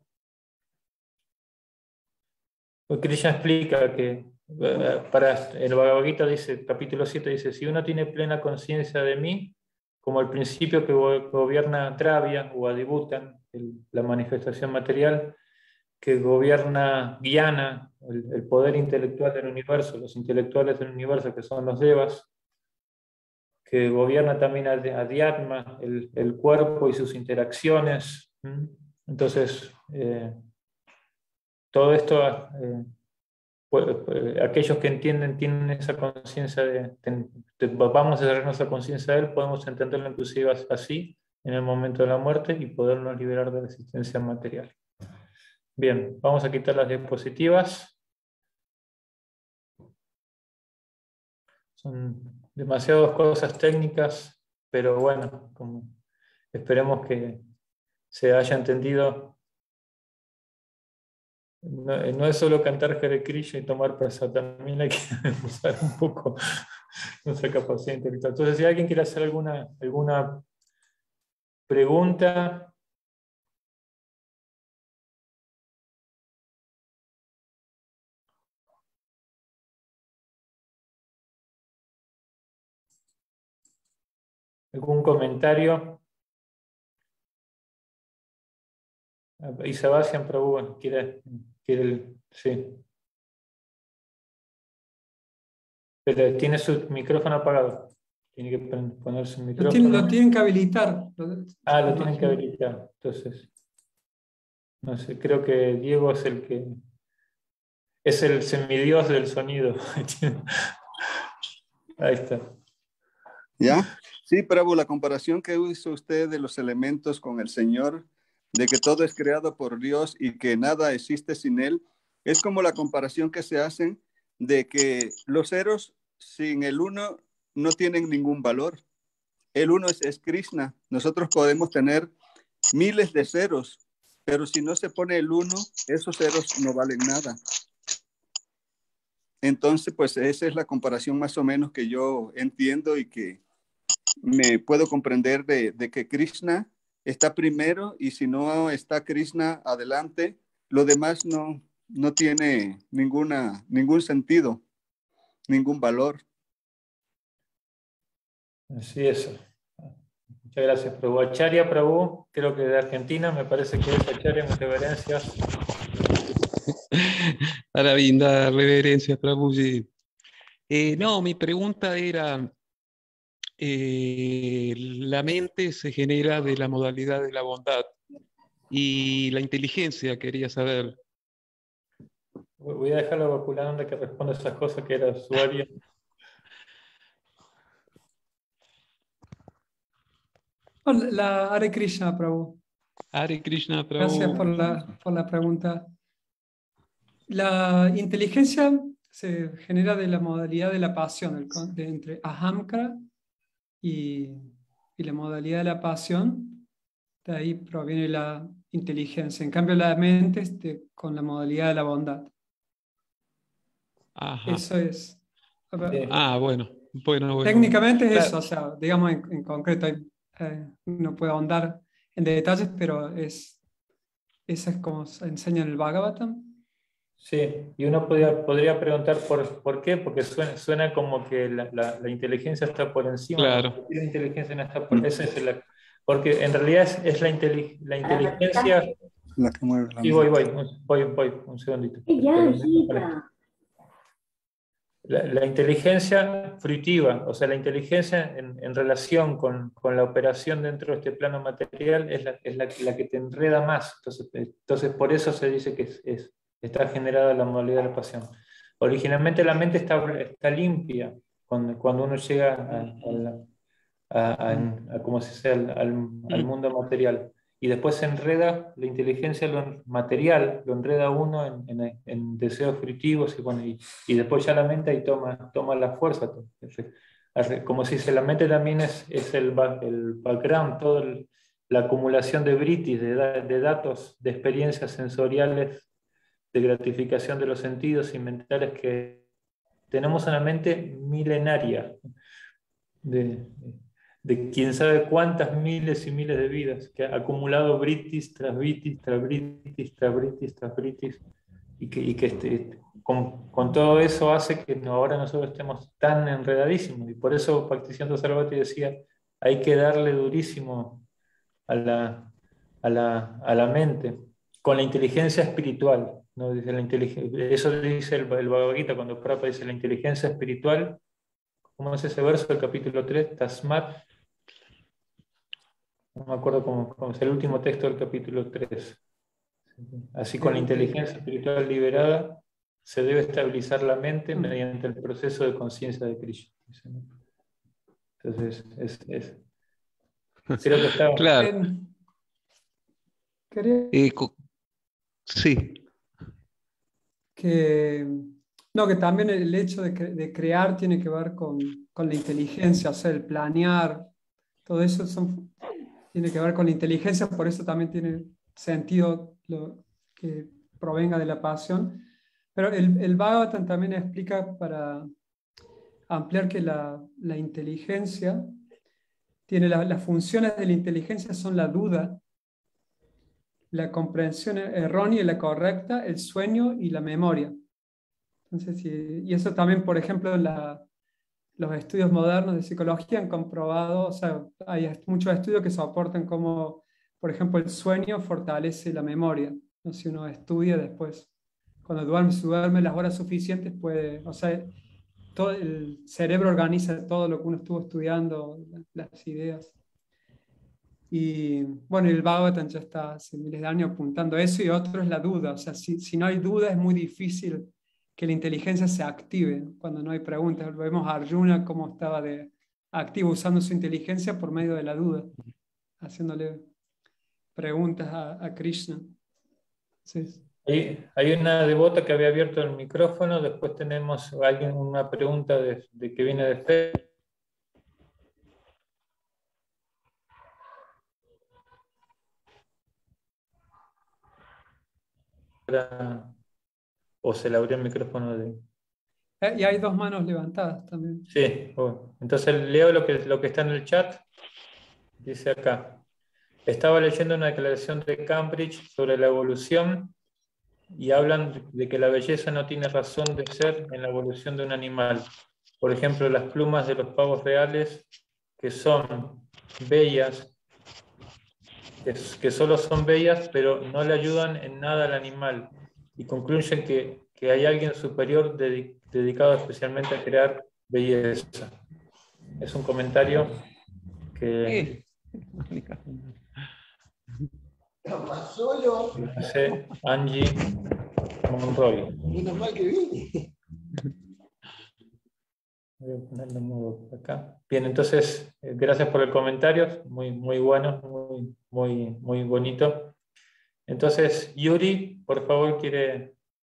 Pues Krishna explica que para el Bhagavad Gita dice, capítulo 7 dice, si uno tiene plena conciencia de mí, como el principio que gobierna Dravya o Adibhutan, la manifestación material, que gobierna Jnana, el poder intelectual del universo, los intelectuales del universo que son los devas, que gobierna también a Dhyatma, el cuerpo y sus interacciones. Entonces, todo esto, aquellos que entienden, tienen esa conciencia vamos a hacer nuestra conciencia de él, podemos entenderlo inclusive así en el momento de la muerte y podernos liberar de la existencia material. Bien, vamos a quitar las diapositivas. Son demasiadas cosas técnicas, pero bueno, esperemos que se haya entendido. No es solo cantar Hare Krishna y tomar prasad, también hay que usar un poco nuestra capacidad intelectual. Entonces, si alguien quiere hacer alguna pregunta. ¿Algún comentario? Y Sebastián Prabhu quiere sí. Pero tiene su micrófono apagado. Tiene que poner su micrófono. Lo tienen que habilitar. Lo tienen que habilitar. Entonces, no sé, creo que Diego es es el semidios del sonido. Ahí está. ¿Ya? Sí, Prabhu, la comparación que hizo usted de los elementos con el Señor, de que todo es creado por Dios y que nada existe sin Él, es como la comparación que se hacen de que los ceros sin el uno no tienen ningún valor. El uno es Krishna. Nosotros podemos tener miles de ceros, pero si no se pone el uno, esos ceros no valen nada. Entonces, pues esa es la comparación más o menos que yo entiendo y que me puedo comprender de que Krishna está primero y si no está Krishna adelante, lo demás no tiene ningún sentido, ningún valor. Así es. Muchas gracias, Prabhu. Acharya Prabhu, creo que de Argentina, me parece que es Acharya, muchas reverencias. Aravinda, reverencias, Prabhuji. No, mi pregunta era, la mente se genera de la modalidad de la bondad y la inteligencia, quería saber. Voy a dejarlo a Bakulananda que responda esas cosas, que era su área. La Hare Krishna, Prabhu. Hare Krishna, Prabhu. Gracias por la pregunta. La inteligencia se genera de la modalidad de la pasión, entre ahamkara y la modalidad de la pasión. De ahí proviene la inteligencia. En cambio, la mente con la modalidad de la bondad. Ajá. Eso es. Bueno. Técnicamente es eso, o sea, digamos en concreto, no puedo ahondar en detalles, pero esa es como se enseña en el Bhagavatam. Sí, y uno podría preguntar por qué, porque suena como que la inteligencia está por encima. Claro. ¿Por qué la inteligencia no está por ese es porque en realidad es la inteligencia. La que mueve la Sí, voy, un segundito. La inteligencia fruitiva, o sea, la inteligencia en relación con la operación dentro de este plano material es la que te enreda más. Entonces, por eso se dice que está generada la modalidad de la pasión. Originalmente la mente está limpia cuando uno llega como se dice, al mundo material. Y después se enreda la inteligencia material, lo enreda uno en deseos fruitivos y, bueno, y después ya la mente ahí toma la fuerza. Como se dice, la mente también es el background, toda la acumulación de britis, de datos, de experiencias sensoriales, de gratificación de los sentidos y mentales que tenemos una mente milenaria de quién sabe cuántas miles y miles de vidas, que ha acumulado britis tras britis, tras britis, tras britis, tras britis, y que con todo eso hace que ahora nosotros estemos tan enredadísimos. Y por eso Bhaktisiddhanta Sarasvati decía, hay que darle durísimo a la mente, con la inteligencia espiritual. ¿No? Dice eso dice el Bhagavad Gita cuando Prabhupada dice la inteligencia espiritual. ¿Cómo es ese verso del capítulo 3? Tasmat. No me acuerdo cómo es el último texto del capítulo 3. Así, con la inteligencia espiritual liberada, se debe estabilizar la mente mediante el proceso de conciencia de Krishna. Entonces, creo que está. Claro. Sí. Que también el hecho de crear tiene que ver con la inteligencia, o sea, el planear, todo eso tiene que ver con la inteligencia, por eso también tiene sentido lo que provenga de la pasión. Pero el Bhagavatam también explica, para ampliar, que la inteligencia tiene las funciones de la inteligencia son la duda, la comprensión errónea y la correcta, el sueño y la memoria. Entonces, y eso también, por ejemplo, los estudios modernos de psicología han comprobado, o sea, hay muchos estudios que soportan cómo, por ejemplo, el sueño fortalece la memoria. ¿No? Si uno estudia después, cuando duerme las horas suficientes, puede, o sea, todo el cerebro organiza todo lo que uno estuvo estudiando, las ideas. Y bueno, el Bhagavatam ya está hace miles de años apuntando a eso, y otro es la duda. O sea, si no hay duda, es muy difícil que la inteligencia se active cuando no hay preguntas. Vemos a Arjuna cómo estaba activo usando su inteligencia por medio de la duda, haciéndole preguntas a Krishna. Sí. Hay una devota que había abierto el micrófono, después tenemos una pregunta de que viene de Fe. O se le abrió el micrófono de... Y hay dos manos levantadas también. Sí, bueno. Entonces leo lo que está en el chat. Dice acá. Estaba leyendo una declaración de Cambridge sobre la evolución y hablan de que la belleza no tiene razón de ser en la evolución de un animal. Por ejemplo, las plumas de los pavos reales, que son bellas, que solo son bellas, pero no le ayudan en nada al animal. Y concluyen que hay alguien superior dedicado especialmente a crear belleza. Es un comentario que hace Angie Monroy. Voy a ponerlo en modo acá. Bien, entonces, gracias por el comentario, muy bueno, muy bonito. Entonces, Yuri, por favor, quiere...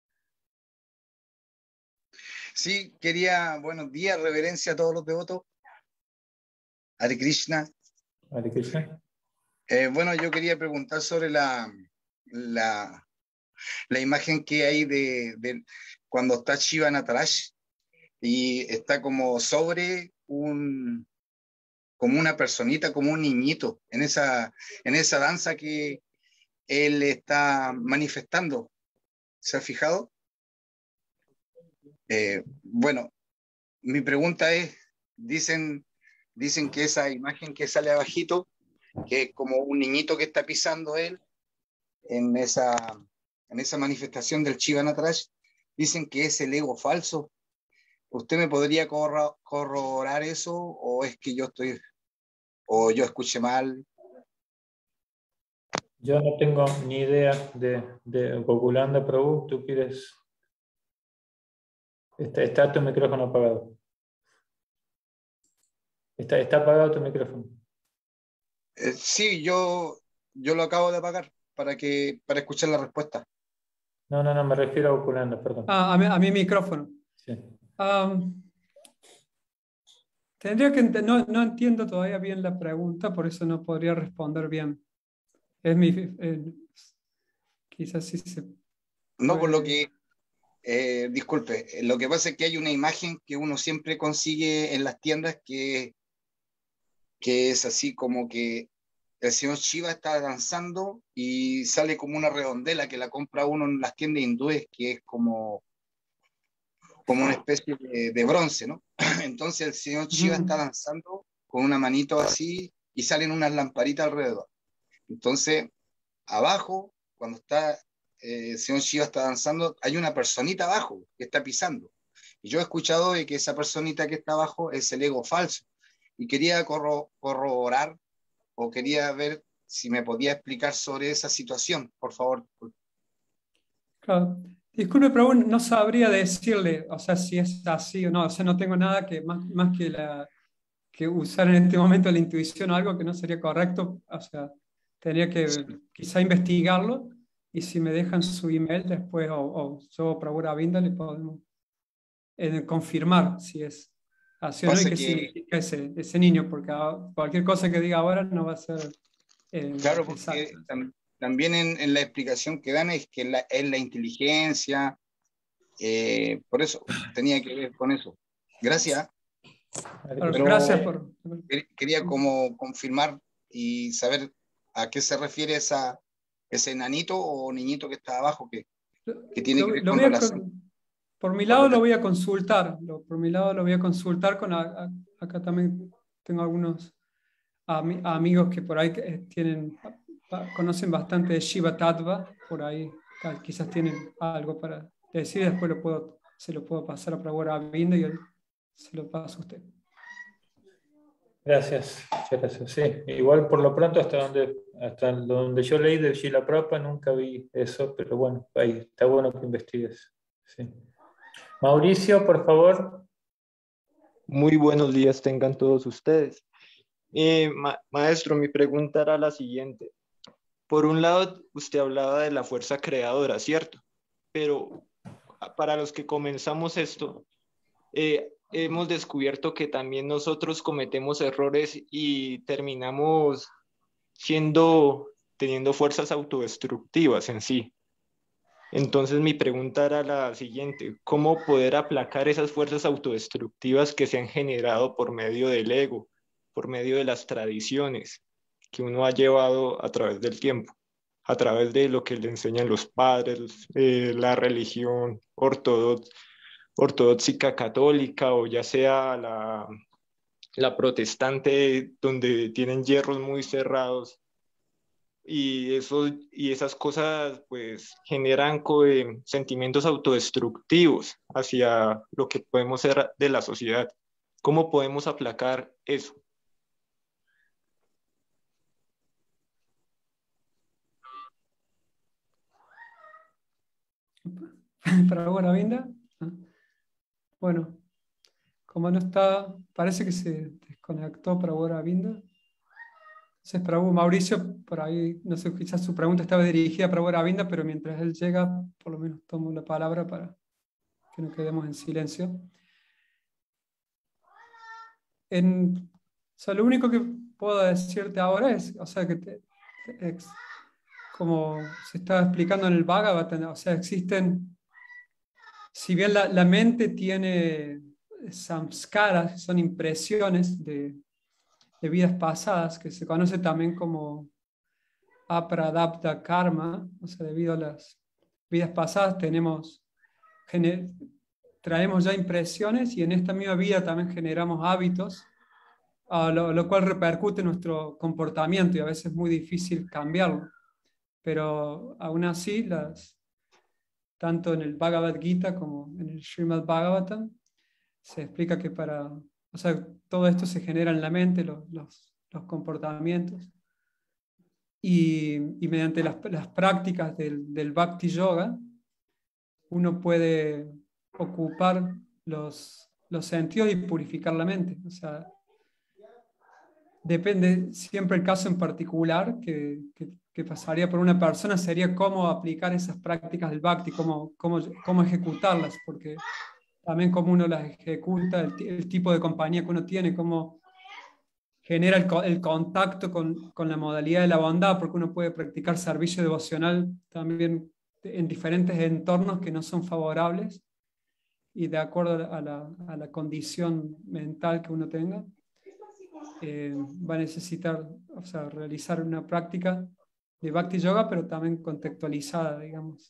Sí, quería, buenos días, reverencia a todos los devotos. Hare Krishna. Hare Krishna. Bueno, yo quería preguntar sobre la imagen que hay de cuando está Shiva Nataraja y está como sobre como una personita, como un niñito, en esa danza que él está manifestando. ¿Se ha fijado? Bueno, mi pregunta es, dicen que esa imagen que sale abajito, que es como un niñito que está pisando él en esa manifestación del Shiva Nataraj, dicen que es el ego falso. ¿Usted me podría corroborar eso o es que yo escuché mal? Yo no tengo ni idea de Gokulanda Prabhu. ¿Tú quieres? Está tu micrófono apagado. Está apagado tu micrófono. Sí, yo lo acabo de apagar para escuchar la respuesta. No, me refiero a Gokulanda, perdón. A mi micrófono. Sí. Tendría que no entiendo todavía bien la pregunta, por eso no podría responder bien. Quizás sí se puede. No, por lo que, disculpe, lo que pasa es que hay una imagen que uno siempre consigue en las tiendas que es así como que el señor Shiva está danzando y sale como una redondela que la compra uno en las tiendas hindúes, que es como una especie de bronce, ¿no? Entonces el señor Shiva está danzando con una manito así y salen unas lamparitas alrededor. Entonces, abajo, cuando el señor Shiva está danzando, hay una personita abajo que está pisando. Y yo he escuchado de que esa personita que está abajo es el ego falso. Y quería corroborar o quería ver si me podía explicar sobre esa situación, por favor. Claro. Disculpe, pero no sabría decirle, o sea, si es así o no. O sea, no tengo nada que más que usar en este momento la intuición o algo que no sería correcto. O sea, tendría que quizá investigarlo y si me dejan su email después o yo, Prabhu Avinda, le podemos confirmar si es así o no y qué significa ese niño, porque cualquier cosa que diga ahora no va a ser claro, porque también en la explicación que dan es que es la inteligencia, por eso tenía que ver con eso. Gracias. Pero gracias por... Quería como confirmar y saber a qué se refiere ese enanito o niñito que está abajo que tiene que ver con relación. Por mi lado lo voy a consultar. Acá también tengo algunos amigos que por ahí conocen bastante de Shiva Tattva, por ahí quizás tienen algo para decir, después se lo puedo pasar a Prabhu Avinda y él se lo paso a usted. Gracias, muchas gracias. Sí, igual por lo pronto hasta donde yo leí del Srila Prabhupada nunca vi eso, pero bueno, ahí está bueno que investigues. Sí. Mauricio, por favor. Muy buenos días tengan todos ustedes. Maestro, mi pregunta era la siguiente. Por un lado, usted hablaba de la fuerza creadora, ¿cierto? Pero para los que comenzamos esto, hemos descubierto que también nosotros cometemos errores y terminamos teniendo fuerzas autodestructivas en sí. Entonces mi pregunta era la siguiente: ¿cómo poder aplacar esas fuerzas autodestructivas que se han generado por medio del ego, por medio de las tradiciones que uno ha llevado a través del tiempo, a través de lo que le enseñan los padres, la religión ortodoxa católica o ya sea la protestante, donde tienen hierros muy cerrados? Y esas cosas pues generan sentimientos autodestructivos hacia lo que podemos ser de la sociedad. ¿Cómo podemos aplacar eso? ¿Para Avinda? Bueno, como no está, parece que se desconectó para Avinda. Entonces, Prabhu Mauricio, por ahí, no sé, quizás su pregunta estaba dirigida a Prabhu Avinda, pero mientras él llega, por lo menos tomo la palabra para que no quedemos en silencio. Lo único que puedo decirte ahora es, o sea, como se está explicando en el Bhagavatam, o sea, existen, si bien la mente tiene samskaras, son impresiones de vidas pasadas, que se conoce también como apradapta karma, o sea, debido a las vidas pasadas traemos ya impresiones y en esta misma vida también generamos hábitos, lo cual repercute en nuestro comportamiento y a veces es muy difícil cambiarlo. Pero aún así, tanto en el Bhagavad Gita como en el Srimad Bhagavatam, se explica que todo esto se genera en la mente, los comportamientos. Y mediante las prácticas del Bhakti Yoga, uno puede ocupar los sentidos y purificar la mente. O sea, depende siempre el caso en particular que pasaría por una persona, sería cómo aplicar esas prácticas del Bhakti, cómo ejecutarlas, porque también cómo uno las ejecuta, el tipo de compañía que uno tiene, cómo genera el contacto con la modalidad de la bondad, porque uno puede practicar servicio devocional también en diferentes entornos que no son favorables y de acuerdo a la condición mental que uno tenga, va a necesitar, realizar una práctica de Bhakti Yoga, pero también contextualizada, digamos,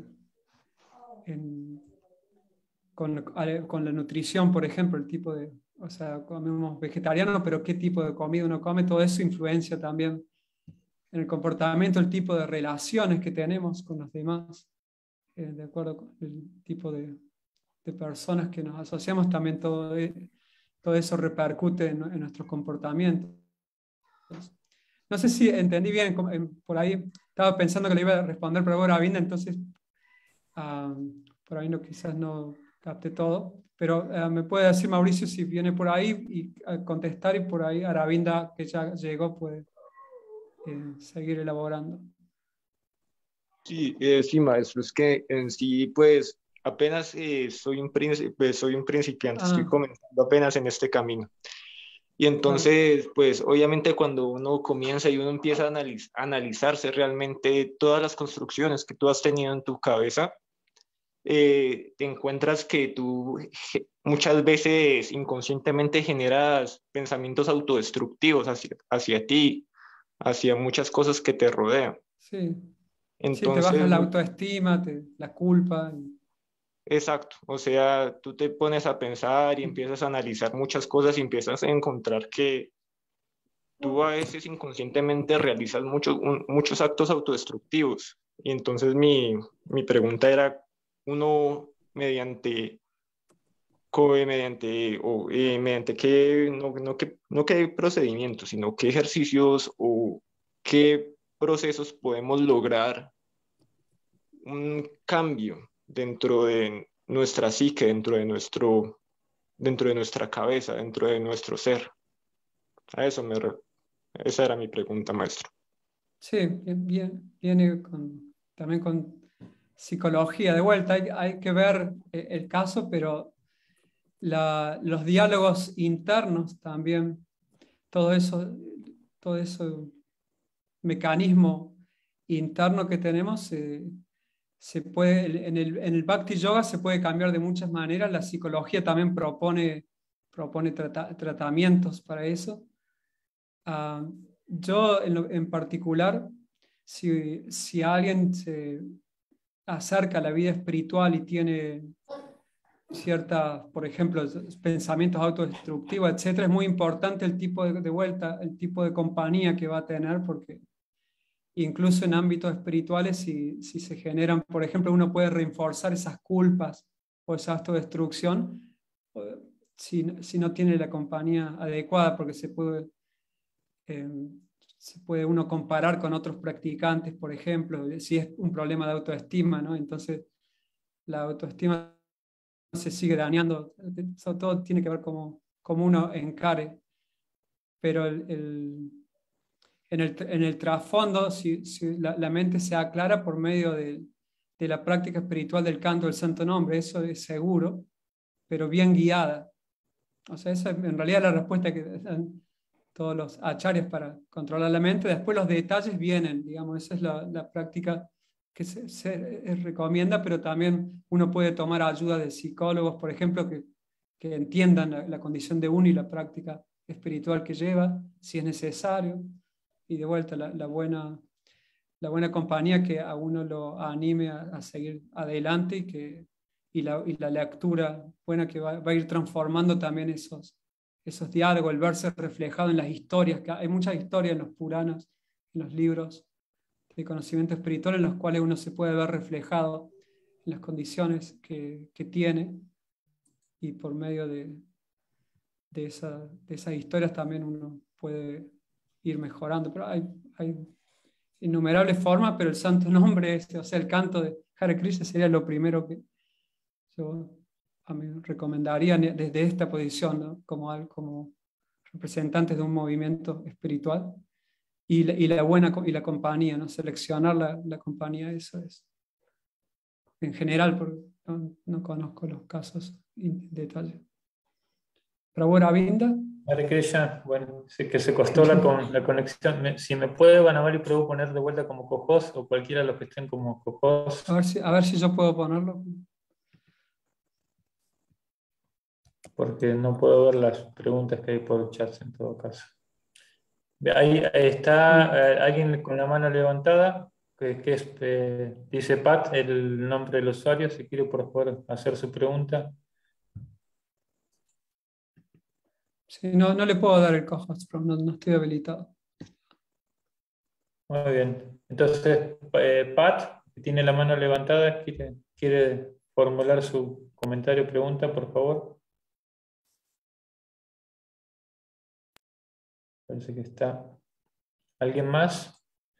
con la nutrición, por ejemplo, el tipo de, comemos vegetariano, pero qué tipo de comida uno come, todo eso influencia también en el comportamiento, el tipo de relaciones que tenemos con los demás, de acuerdo con el tipo de personas que nos asociamos, también todo eso repercute en nuestros comportamientos. No sé si entendí bien, por ahí estaba pensando que le iba a responder, pero ahora Aravinda, entonces por ahí quizás no capté todo, pero me puede decir Mauricio si viene por ahí y contestar, y por ahí Aravinda, que ya llegó, puede seguir elaborando. Sí, sí, maestro, es que en sí, pues apenas soy un principiante, estoy comenzando apenas en este camino. Y entonces, pues obviamente cuando uno comienza y uno empieza a analizarse realmente todas las construcciones que tú has tenido en tu cabeza, te encuentras que tú muchas veces inconscientemente generas pensamientos autodestructivos hacia ti, hacia muchas cosas que te rodean. Sí. Entonces, sí, te baja la autoestima, la culpa. Exacto, o sea, tú te pones a pensar y empiezas a analizar muchas cosas y empiezas a encontrar que tú a veces inconscientemente realizas muchos actos autodestructivos. Y entonces mi pregunta era, uno mediante qué, no qué procedimientos, sino qué ejercicios o qué procesos podemos lograr un cambio dentro de nuestra psique, dentro de nuestra cabeza, dentro de nuestro ser. Esa era mi pregunta, maestro. Sí, viene también con psicología. De vuelta, hay que ver el caso, pero los diálogos internos también, todo eso mecanismo interno que tenemos, se puede, en el Bhakti Yoga se puede cambiar de muchas maneras. La psicología también propone tratamientos para eso. Yo en particular, si alguien se acerca a la vida espiritual y tiene ciertas, por ejemplo, pensamientos autodestructivos, etcétera, es muy importante el tipo el tipo de compañía que va a tener, porque incluso en ámbitos espirituales, si se generan, por ejemplo, uno puede reforzar esas culpas o esa autodestrucción si no tiene la compañía adecuada, porque se puede uno comparar con otros practicantes, por ejemplo, si es un problema de autoestima, ¿no? Entonces la autoestima se sigue dañando. Eso todo tiene que ver cómo uno encare. Pero en el trasfondo, si la mente se aclara por medio de la práctica espiritual del canto del santo nombre, eso es seguro, pero bien guiada. O sea, esa es en realidad la respuesta que dan todos los acharyas para controlar la mente. Después los detalles vienen, digamos, esa es la práctica que se recomienda, pero también uno puede tomar ayuda de psicólogos, por ejemplo, que entiendan la condición de uno y la práctica espiritual que lleva, si es necesario. Y de vuelta, la buena compañía que a uno lo anime a seguir adelante y que y la lectura buena que va a ir transformando también esos diálogos, el verse reflejado en las historias, que hay muchas historias en los Puranas, en los libros de conocimiento espiritual, en los cuales uno se puede ver reflejado en las condiciones que tiene, y por medio de esas historias también uno puede ir mejorando. Pero hay innumerables formas, pero el santo nombre, o sea, el canto de Hare Krishna sería lo primero que yo a mí recomendaría desde esta posición, ¿no? como representantes de un movimiento espiritual, y la compañía, ¿no? Seleccionar la compañía, eso es. En general, porque no conozco los casos en detalle. Prabhu Ravinda. Hare Krishna, bueno, sé que se costó la conexión. Si me puede Vanavali Prabhu poner de vuelta como co-host, o cualquiera de los que estén como co-host. A ver si yo puedo ponerlo. Porque no puedo ver las preguntas que hay por chat en todo caso. Ahí está alguien con la mano levantada, dice Pat, el nombre del usuario, si quiere por favor hacer su pregunta. Sí, no le puedo dar el co-host, pero no estoy habilitado. Muy bien. Entonces, Pat, que tiene la mano levantada, quiere formular su comentario o pregunta, por favor. Parece que está. ¿Alguien más?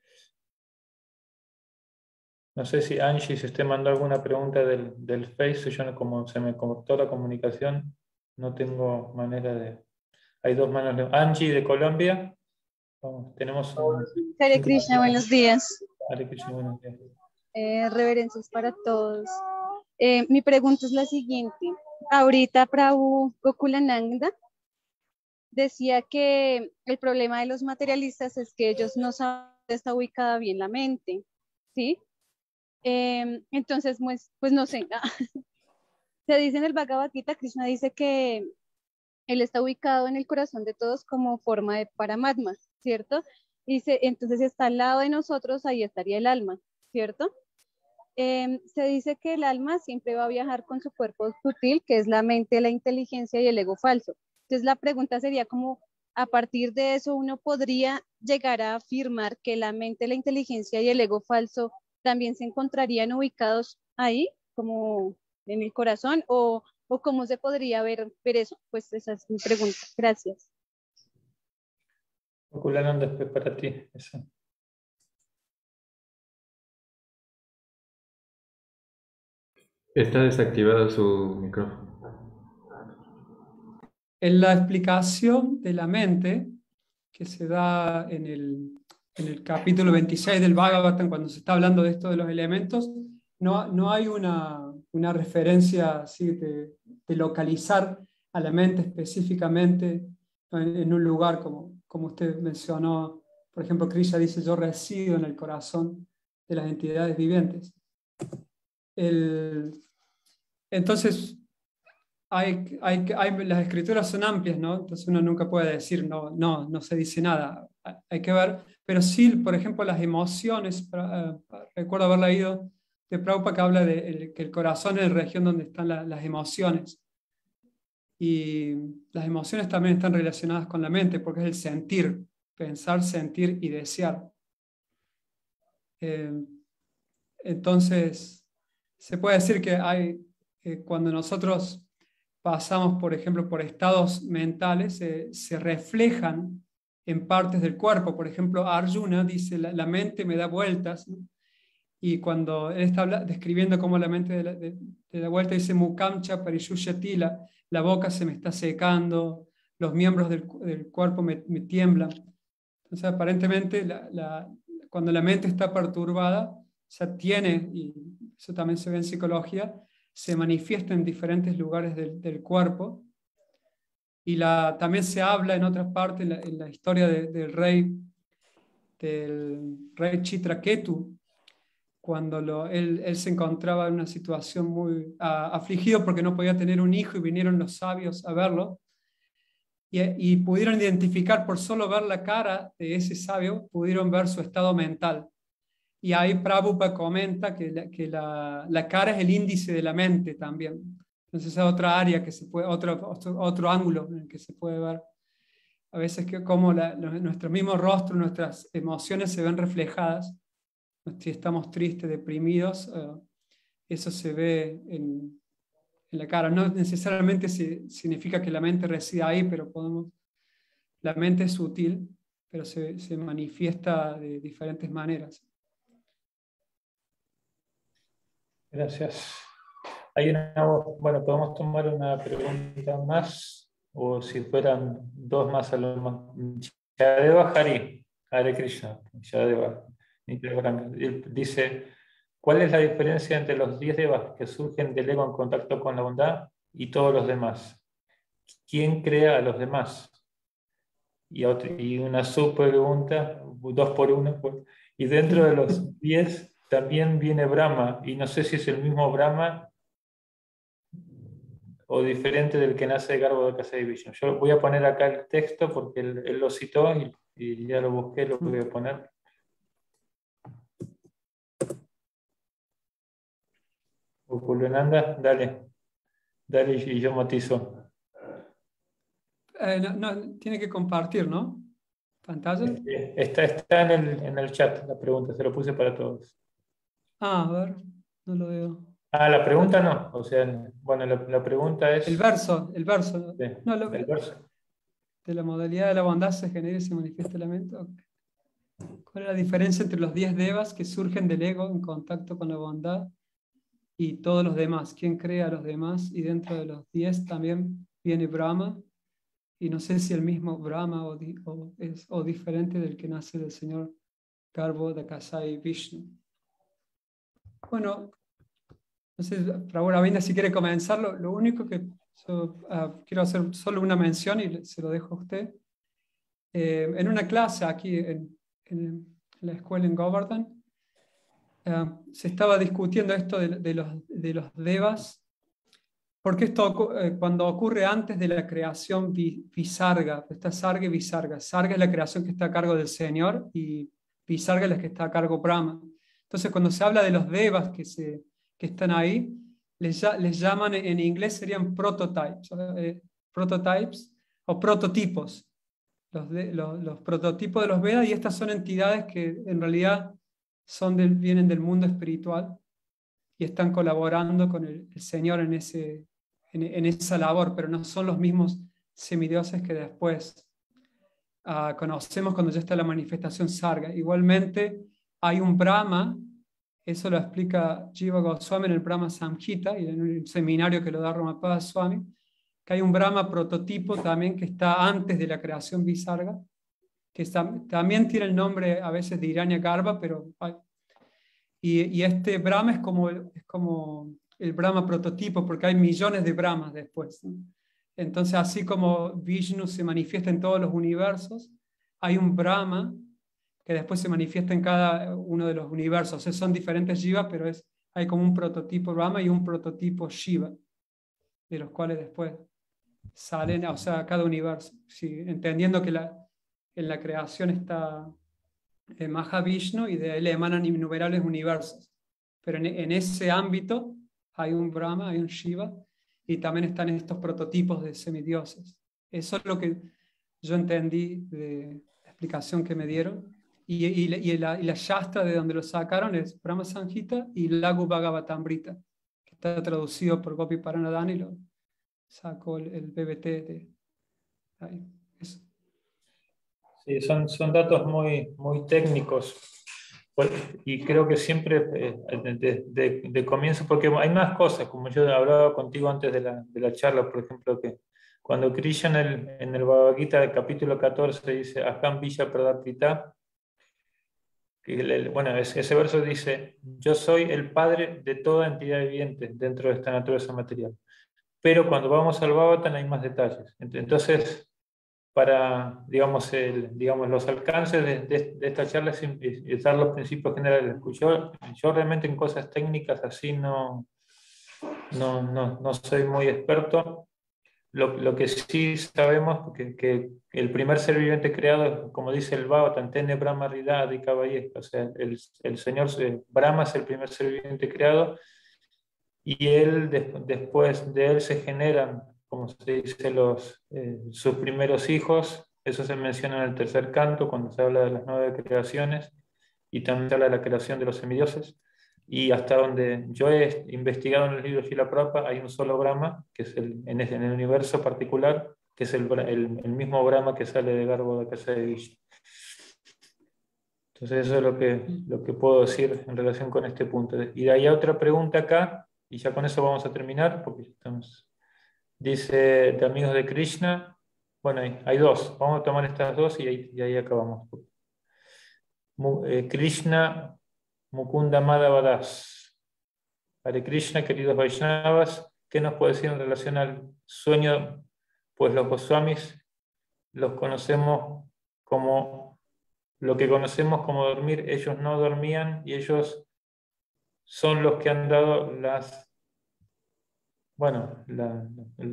No sé si Angie se esté mandando alguna pregunta del Face. Yo como se me cortó la comunicación, no tengo manera de... Hay dos manos. Angie de Colombia. Vamos, tenemos un... Hare Krishna, buenos días. Hare Krishna, buenos días. Reverencias para todos. Mi pregunta es la siguiente. Ahorita Prabhu Gokulananda decía que el problema de los materialistas es que ellos no saben dónde está ubicada bien la mente, ¿sí? Entonces, pues no sé. Se dice en el Bhagavad Gita, Krishna dice que él está ubicado en el corazón de todos como forma de Paramatma, ¿cierto? Entonces, si está al lado de nosotros, ahí estaría el alma, ¿cierto? Se dice que el alma siempre va a viajar con su cuerpo sutil, que es la mente, la inteligencia y el ego falso. Entonces, la pregunta sería como, a partir de eso, uno podría llegar a afirmar que la mente, la inteligencia y el ego falso también se encontrarían ubicados ahí, como en el corazón, o cómo se podría ver eso. Pues esa es mi pregunta. Gracias. Gokulananda, después para ti. Eso. Está desactivado su micrófono. En la explicación de la mente que se da en el capítulo 26 del Bhagavatam, cuando se está hablando de esto de los elementos, no hay una referencia así de localizar a la mente específicamente en un lugar, como usted mencionó. Por ejemplo, Krishna dice: yo resido en el corazón de las entidades vivientes. Entonces, las escrituras son amplias, ¿no? Entonces uno nunca puede decir no se dice nada. Hay que ver, pero sí, por ejemplo, las emociones. Recuerdo haber leído de Prabhupada que habla de que el corazón es la región donde están las emociones. Y las emociones también están relacionadas con la mente, porque es el sentir, pensar, sentir y desear. Entonces, se puede decir que cuando nosotros pasamos, por ejemplo, por estados mentales, se reflejan en partes del cuerpo. Por ejemplo, Arjuna dice: la mente me da vueltas, ¿no? Y cuando él está describiendo cómo la mente de la vuelta, dice: Mukamcha parishushatila, la boca se me está secando, los miembros del cuerpo me tiemblan. Entonces, aparentemente, cuando la mente está perturbada, ya tiene, y eso también se ve en psicología, se manifiesta en diferentes lugares del cuerpo. Y también se habla en otras partes, en la historia del rey Chitraketu, cuando él se encontraba en una situación muy afligido porque no podía tener un hijo, y vinieron los sabios a verlo, y pudieron identificar, por solo ver la cara de ese sabio, pudieron ver su estado mental. Y ahí Prabhupada comenta que la cara es el índice de la mente también. Entonces es otra área que se puede, otro ángulo en el que se puede ver. A veces que como nuestro mismo rostro, nuestras emociones se ven reflejadas. Si estamos tristes, deprimidos, eso se ve en la cara. No necesariamente significa que la mente resida ahí, pero la mente es sutil, pero se manifiesta de diferentes maneras. Gracias. Bueno, podemos tomar una pregunta más, o si fueran dos más a lo más. Yadeva Hari, Hare Krishna, Yadeva. Él dice, ¿cuál es la diferencia entre los 10 devas que surgen del ego en contacto con la bondad y todos los demás? ¿Quién crea a los demás? Y una subpregunta, 2 por 1. Y dentro de los 10 también viene Brahma, y no sé si es el mismo Brahma o diferente del que nace de Garbo de Kasai Vishnu. Yo voy a poner acá el texto porque él lo citó y ya lo busqué, lo voy a poner. Juliananda, dale y yo matizo. No, tiene que compartir, ¿no? ¿Pantalla? Está en el chat la pregunta, se lo puse para todos. A ver, no lo veo. La pregunta no, o sea, bueno, la pregunta es... El verso. Sí, No, el verso. De la modalidad de la bondad se genera y se manifiesta el elemento. ¿Cuál es la diferencia entre los 10 devas que surgen del ego en contacto con la bondad y todos los demás? ¿Quién crea a los demás? Y dentro de los 10 también viene Brahma. Y no sé si el mismo Brahma o diferente del que nace del señor Garbo de Kasai Vishnu. Bueno, no sé, Prabhu Ravinda, si quiere comenzar, lo único que yo quiero hacer solo una mención y se lo dejo a usted. En una clase aquí en la escuela en Govardhan, se estaba discutiendo esto de los devas, porque esto cuando ocurre antes de la creación Visarga, está Sarga y Visarga. Sarga es la creación que está a cargo del Señor y Visarga es la que está a cargo Brahma. Entonces cuando se habla de los devas que están ahí, les llaman en inglés serían prototypes o prototipos. Los prototipos de los Vedas, y estas son entidades que en realidad vienen del mundo espiritual y están colaborando con el Señor en esa labor, pero no son los mismos semidioses que después conocemos cuando ya está la manifestación Sarga. Igualmente hay un Brahma, eso lo explica Jiva Goswami en el Brahma Samhita y en un seminario que lo da Ramapada Swami, que hay un Brahma prototipo también que está antes de la creación Visarga, que también tiene el nombre a veces de Hiranyagarbha, pero y este Brahma es como el Brahma prototipo, porque hay millones de Brahmas después, ¿no? Entonces, así como Vishnu se manifiesta en todos los universos, hay un Brahma que después se manifiesta en cada uno de los universos. O sea, son diferentes Shiva, pero hay como un prototipo Brahma y un prototipo Shiva, de los cuales después salen, o sea, cada universo. Sí, entendiendo que en la creación está Mahavishnu y de él emanan innumerables universos. Pero en ese ámbito hay un Brahma, hay un Shiva, y también están estos prototipos de semidioses. Eso es lo que yo entendí de la explicación que me dieron. Y la Shastra de donde lo sacaron es Brahma Samhita y Lagu Bhagavatamrita, que está traducido por Gopi Paranadhana y lo sacó el BBT de ahí. Eso. Sí, son datos muy, muy técnicos. Y creo que siempre de comienzo, porque hay más cosas, como yo hablaba contigo antes de la charla, por ejemplo, que cuando Krishna en el Bhagavad Gita del capítulo 14 dice Aham Vija Pradarpita, bueno, ese verso dice, yo soy el padre de toda entidad viviente dentro de esta naturaleza material. Pero cuando vamos al Bhagavatam hay más detalles. Entonces, para, digamos, los alcances de esta charla es dar los principios generales. Yo realmente en cosas técnicas así no soy muy experto, lo que sí sabemos que el primer ser viviente creado, como dice el Bhagavatam, Tene Brahma Rida Adhikavayesta, o sea, el Señor Brahma es el primer ser viviente creado, y él, después de él se generan, como se dice, sus primeros hijos. Eso se menciona en el tercer canto, cuando se habla de las 9 creaciones, y también se habla de la creación de los semidioses. Y hasta donde yo he investigado en el libro Srila Prabhupada, hay un solo Brahma, que es en el universo particular, que es el mismo Brahma que sale de Garbo de Casa de Vishnu. Entonces eso es lo que puedo decir en relación con este punto. Y de ahí otra pregunta acá, y ya con eso vamos a terminar, porque estamos. Dice, de amigos de Krishna, bueno, hay dos, vamos a tomar estas dos y ahí acabamos. Krishna Mukunda Madhavadas. Hare Krishna, queridos Vaishnavas, ¿qué nos puede decir en relación al sueño? Pues los Goswamis los conocemos como, lo que conocemos como dormir, ellos no dormían y ellos son los que han dado la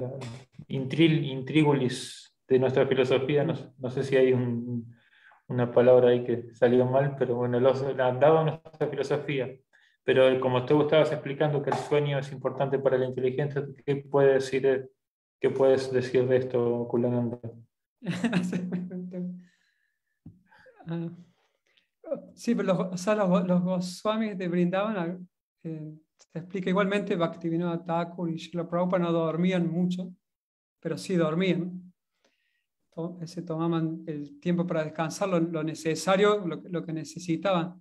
intrigulis de nuestra filosofía. No sé si hay una palabra ahí que salió mal, pero bueno, los han dado nuestra filosofía. Pero como tú estabas explicando que el sueño es importante para la inteligencia, ¿qué puedes decir de esto, Kulananda? Sí, pero los Goswamis de Vrindavan, se explica igualmente, Bhaktivinoda Thakur y Srila Prabhupada no dormían mucho, pero sí dormían. Se tomaban el tiempo para descansar, lo necesario, lo que necesitaban.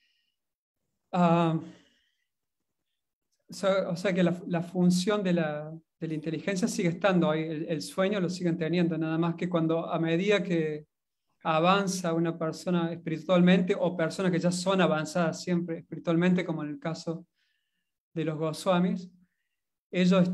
O sea que la función de la inteligencia sigue estando ahí, el sueño lo siguen teniendo, nada más que a medida que avanza una persona espiritualmente, o personas que ya son avanzadas siempre espiritualmente, como en el caso de los Goswamis, ellos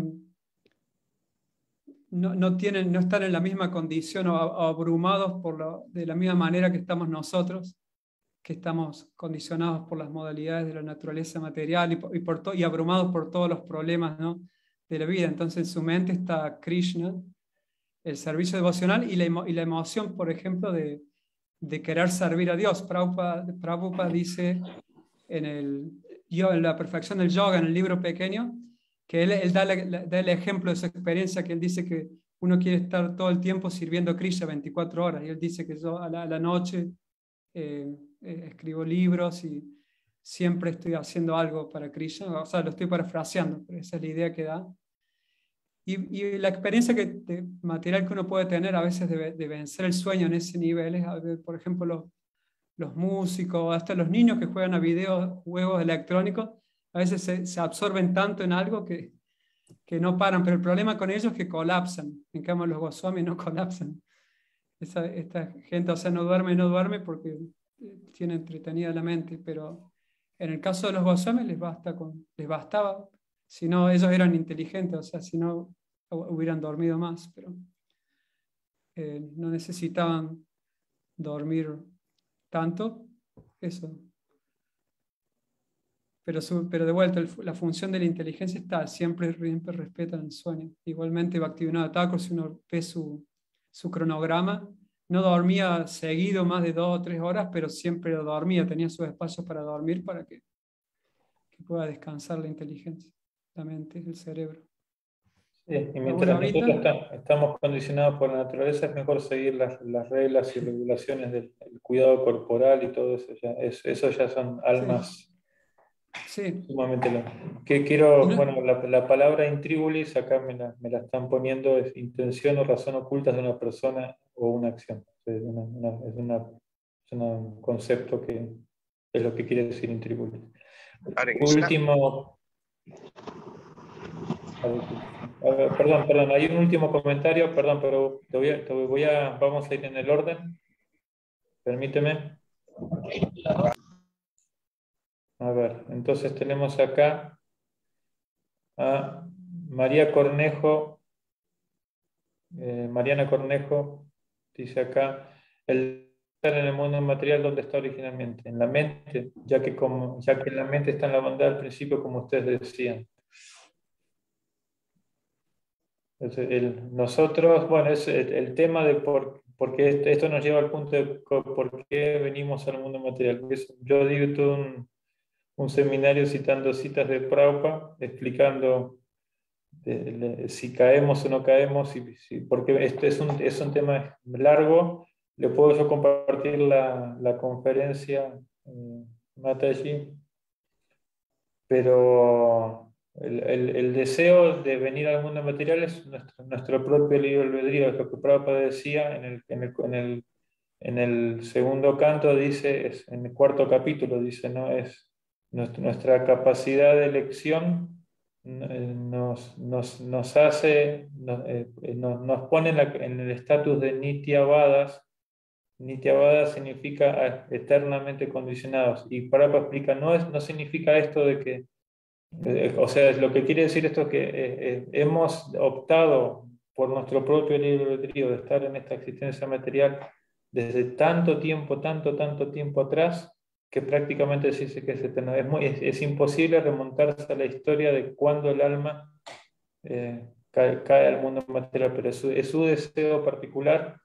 no están en la misma condición o abrumados de la misma manera que estamos nosotros, que estamos condicionados por las modalidades de la naturaleza material y abrumados por todos los problemas, ¿no?, de la vida. Entonces en su mente está Krishna, el servicio devocional y la emoción, por ejemplo, de querer servir a Dios. Prabhupada dice en la perfección del yoga, en el libro pequeño, que él da el ejemplo de su experiencia, que él dice que uno quiere estar todo el tiempo sirviendo a Krishna 24 horas, y él dice que yo a la noche escribo libros y siempre estoy haciendo algo para Krishna. O sea, lo estoy parafraseando, pero esa es la idea que da. Y la experiencia material que uno puede tener a veces de vencer el sueño en ese nivel es, por ejemplo, los músicos, hasta los niños que juegan a videojuegos electrónicos, a veces se absorben tanto en algo que no paran, pero el problema con ellos es que colapsan. En cambio, los Goswamis no colapsan. Esta gente, o sea, no duerme porque tiene entretenida la mente, pero en el caso de los Goswamis les bastaba. Si no, ellos eran inteligentes, o sea, si no, hubieran dormido más, pero no necesitaban dormir tanto, eso. Pero de vuelta, la función de la inteligencia está, siempre respetan el sueño. Igualmente, Bhaktivinoda Thakur, si uno ve su cronograma, no dormía seguido más de 2 o 3 horas, pero siempre dormía, tenía sus espacios para dormir para que pueda descansar la inteligencia, la mente, el cerebro. Sí, y mientras nosotros estamos condicionados por la naturaleza, es mejor seguir las reglas y regulaciones del cuidado corporal y todo eso. Eso ya son almas sumamente largas. Bueno, la palabra intrigulis acá me la están poniendo, es intención o razón ocultas de una persona o una acción. Es un concepto que es lo que quiere decir intrigulis. Último. Perdón, hay un último comentario, perdón, pero vamos a ir en el orden. Permíteme. A ver, entonces tenemos acá a María Cornejo. Mariana Cornejo dice acá, el estar en el mundo material, ¿dónde está originalmente? En la mente, ya que en la mente está en la bondad al principio, como ustedes decían. Nosotros, bueno, es el tema de porque esto nos lleva al punto de por qué venimos al mundo material. Yo digo todo un seminario citando citas de Prabhupada, explicando si caemos o no caemos, porque este es un tema largo. Le puedo yo compartir la conferencia, Mataji, pero el deseo de venir al mundo material es nuestro propio libre albedrío. Es lo que Prabhupada decía en el segundo canto, dice, en el cuarto capítulo, dice, ¿no? Es nuestra capacidad de elección nos hace, nos pone en el estatus de Nityavadas. Nityavada significa eternamente condicionados. Y Prabhupada explica, no significa esto de que, o sea, lo que quiere decir esto es que hemos optado por nuestro propio libre albedrío de estar en esta existencia material desde tanto tiempo atrás, que prácticamente se dice que es eterno. Es imposible remontarse a la historia de cuando el alma cae al mundo material, pero es su deseo particular,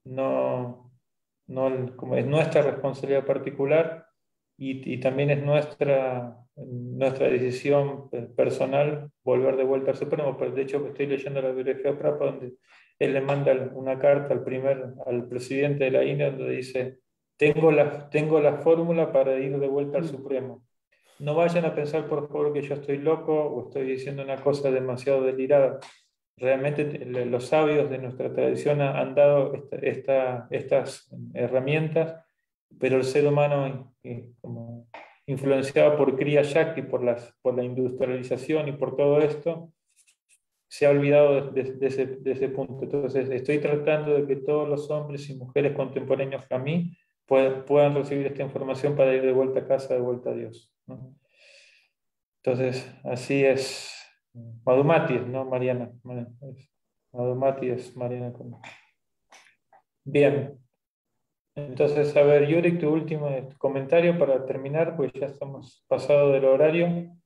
como es nuestra responsabilidad particular y también es nuestra decisión personal volver de vuelta al Supremo. De hecho, estoy leyendo la biografía de Prabhupada, donde él le manda una carta al presidente de la India, donde dice: tengo la fórmula para ir de vuelta al Supremo. No vayan a pensar, por favor, que yo estoy loco o estoy diciendo una cosa demasiado delirada. Realmente los sabios de nuestra tradición han dado estas herramientas, pero el ser humano, como influenciado por Kriya Shakti, por la industrialización y por todo esto, se ha olvidado de ese punto. Entonces, estoy tratando de que todos los hombres y mujeres contemporáneos a mí puedan recibir esta información para ir de vuelta a casa, de vuelta a Dios, ¿no? Entonces, así es. Madhumati, ¿no, Mariana? Madhumati es Mariana. Bien. Entonces, a ver, Yuri, tu último comentario para terminar, pues ya estamos pasado del horario.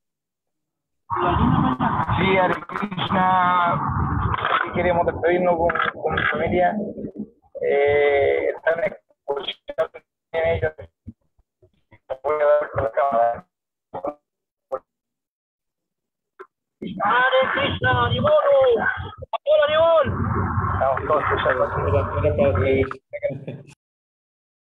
Sí, Hare Krishna, si queremos despedirnos con mi familia, están escuchando ellos, voy a dar la cámara. Hare Krishna, Haribol, Haribol. Estamos todos escuchando.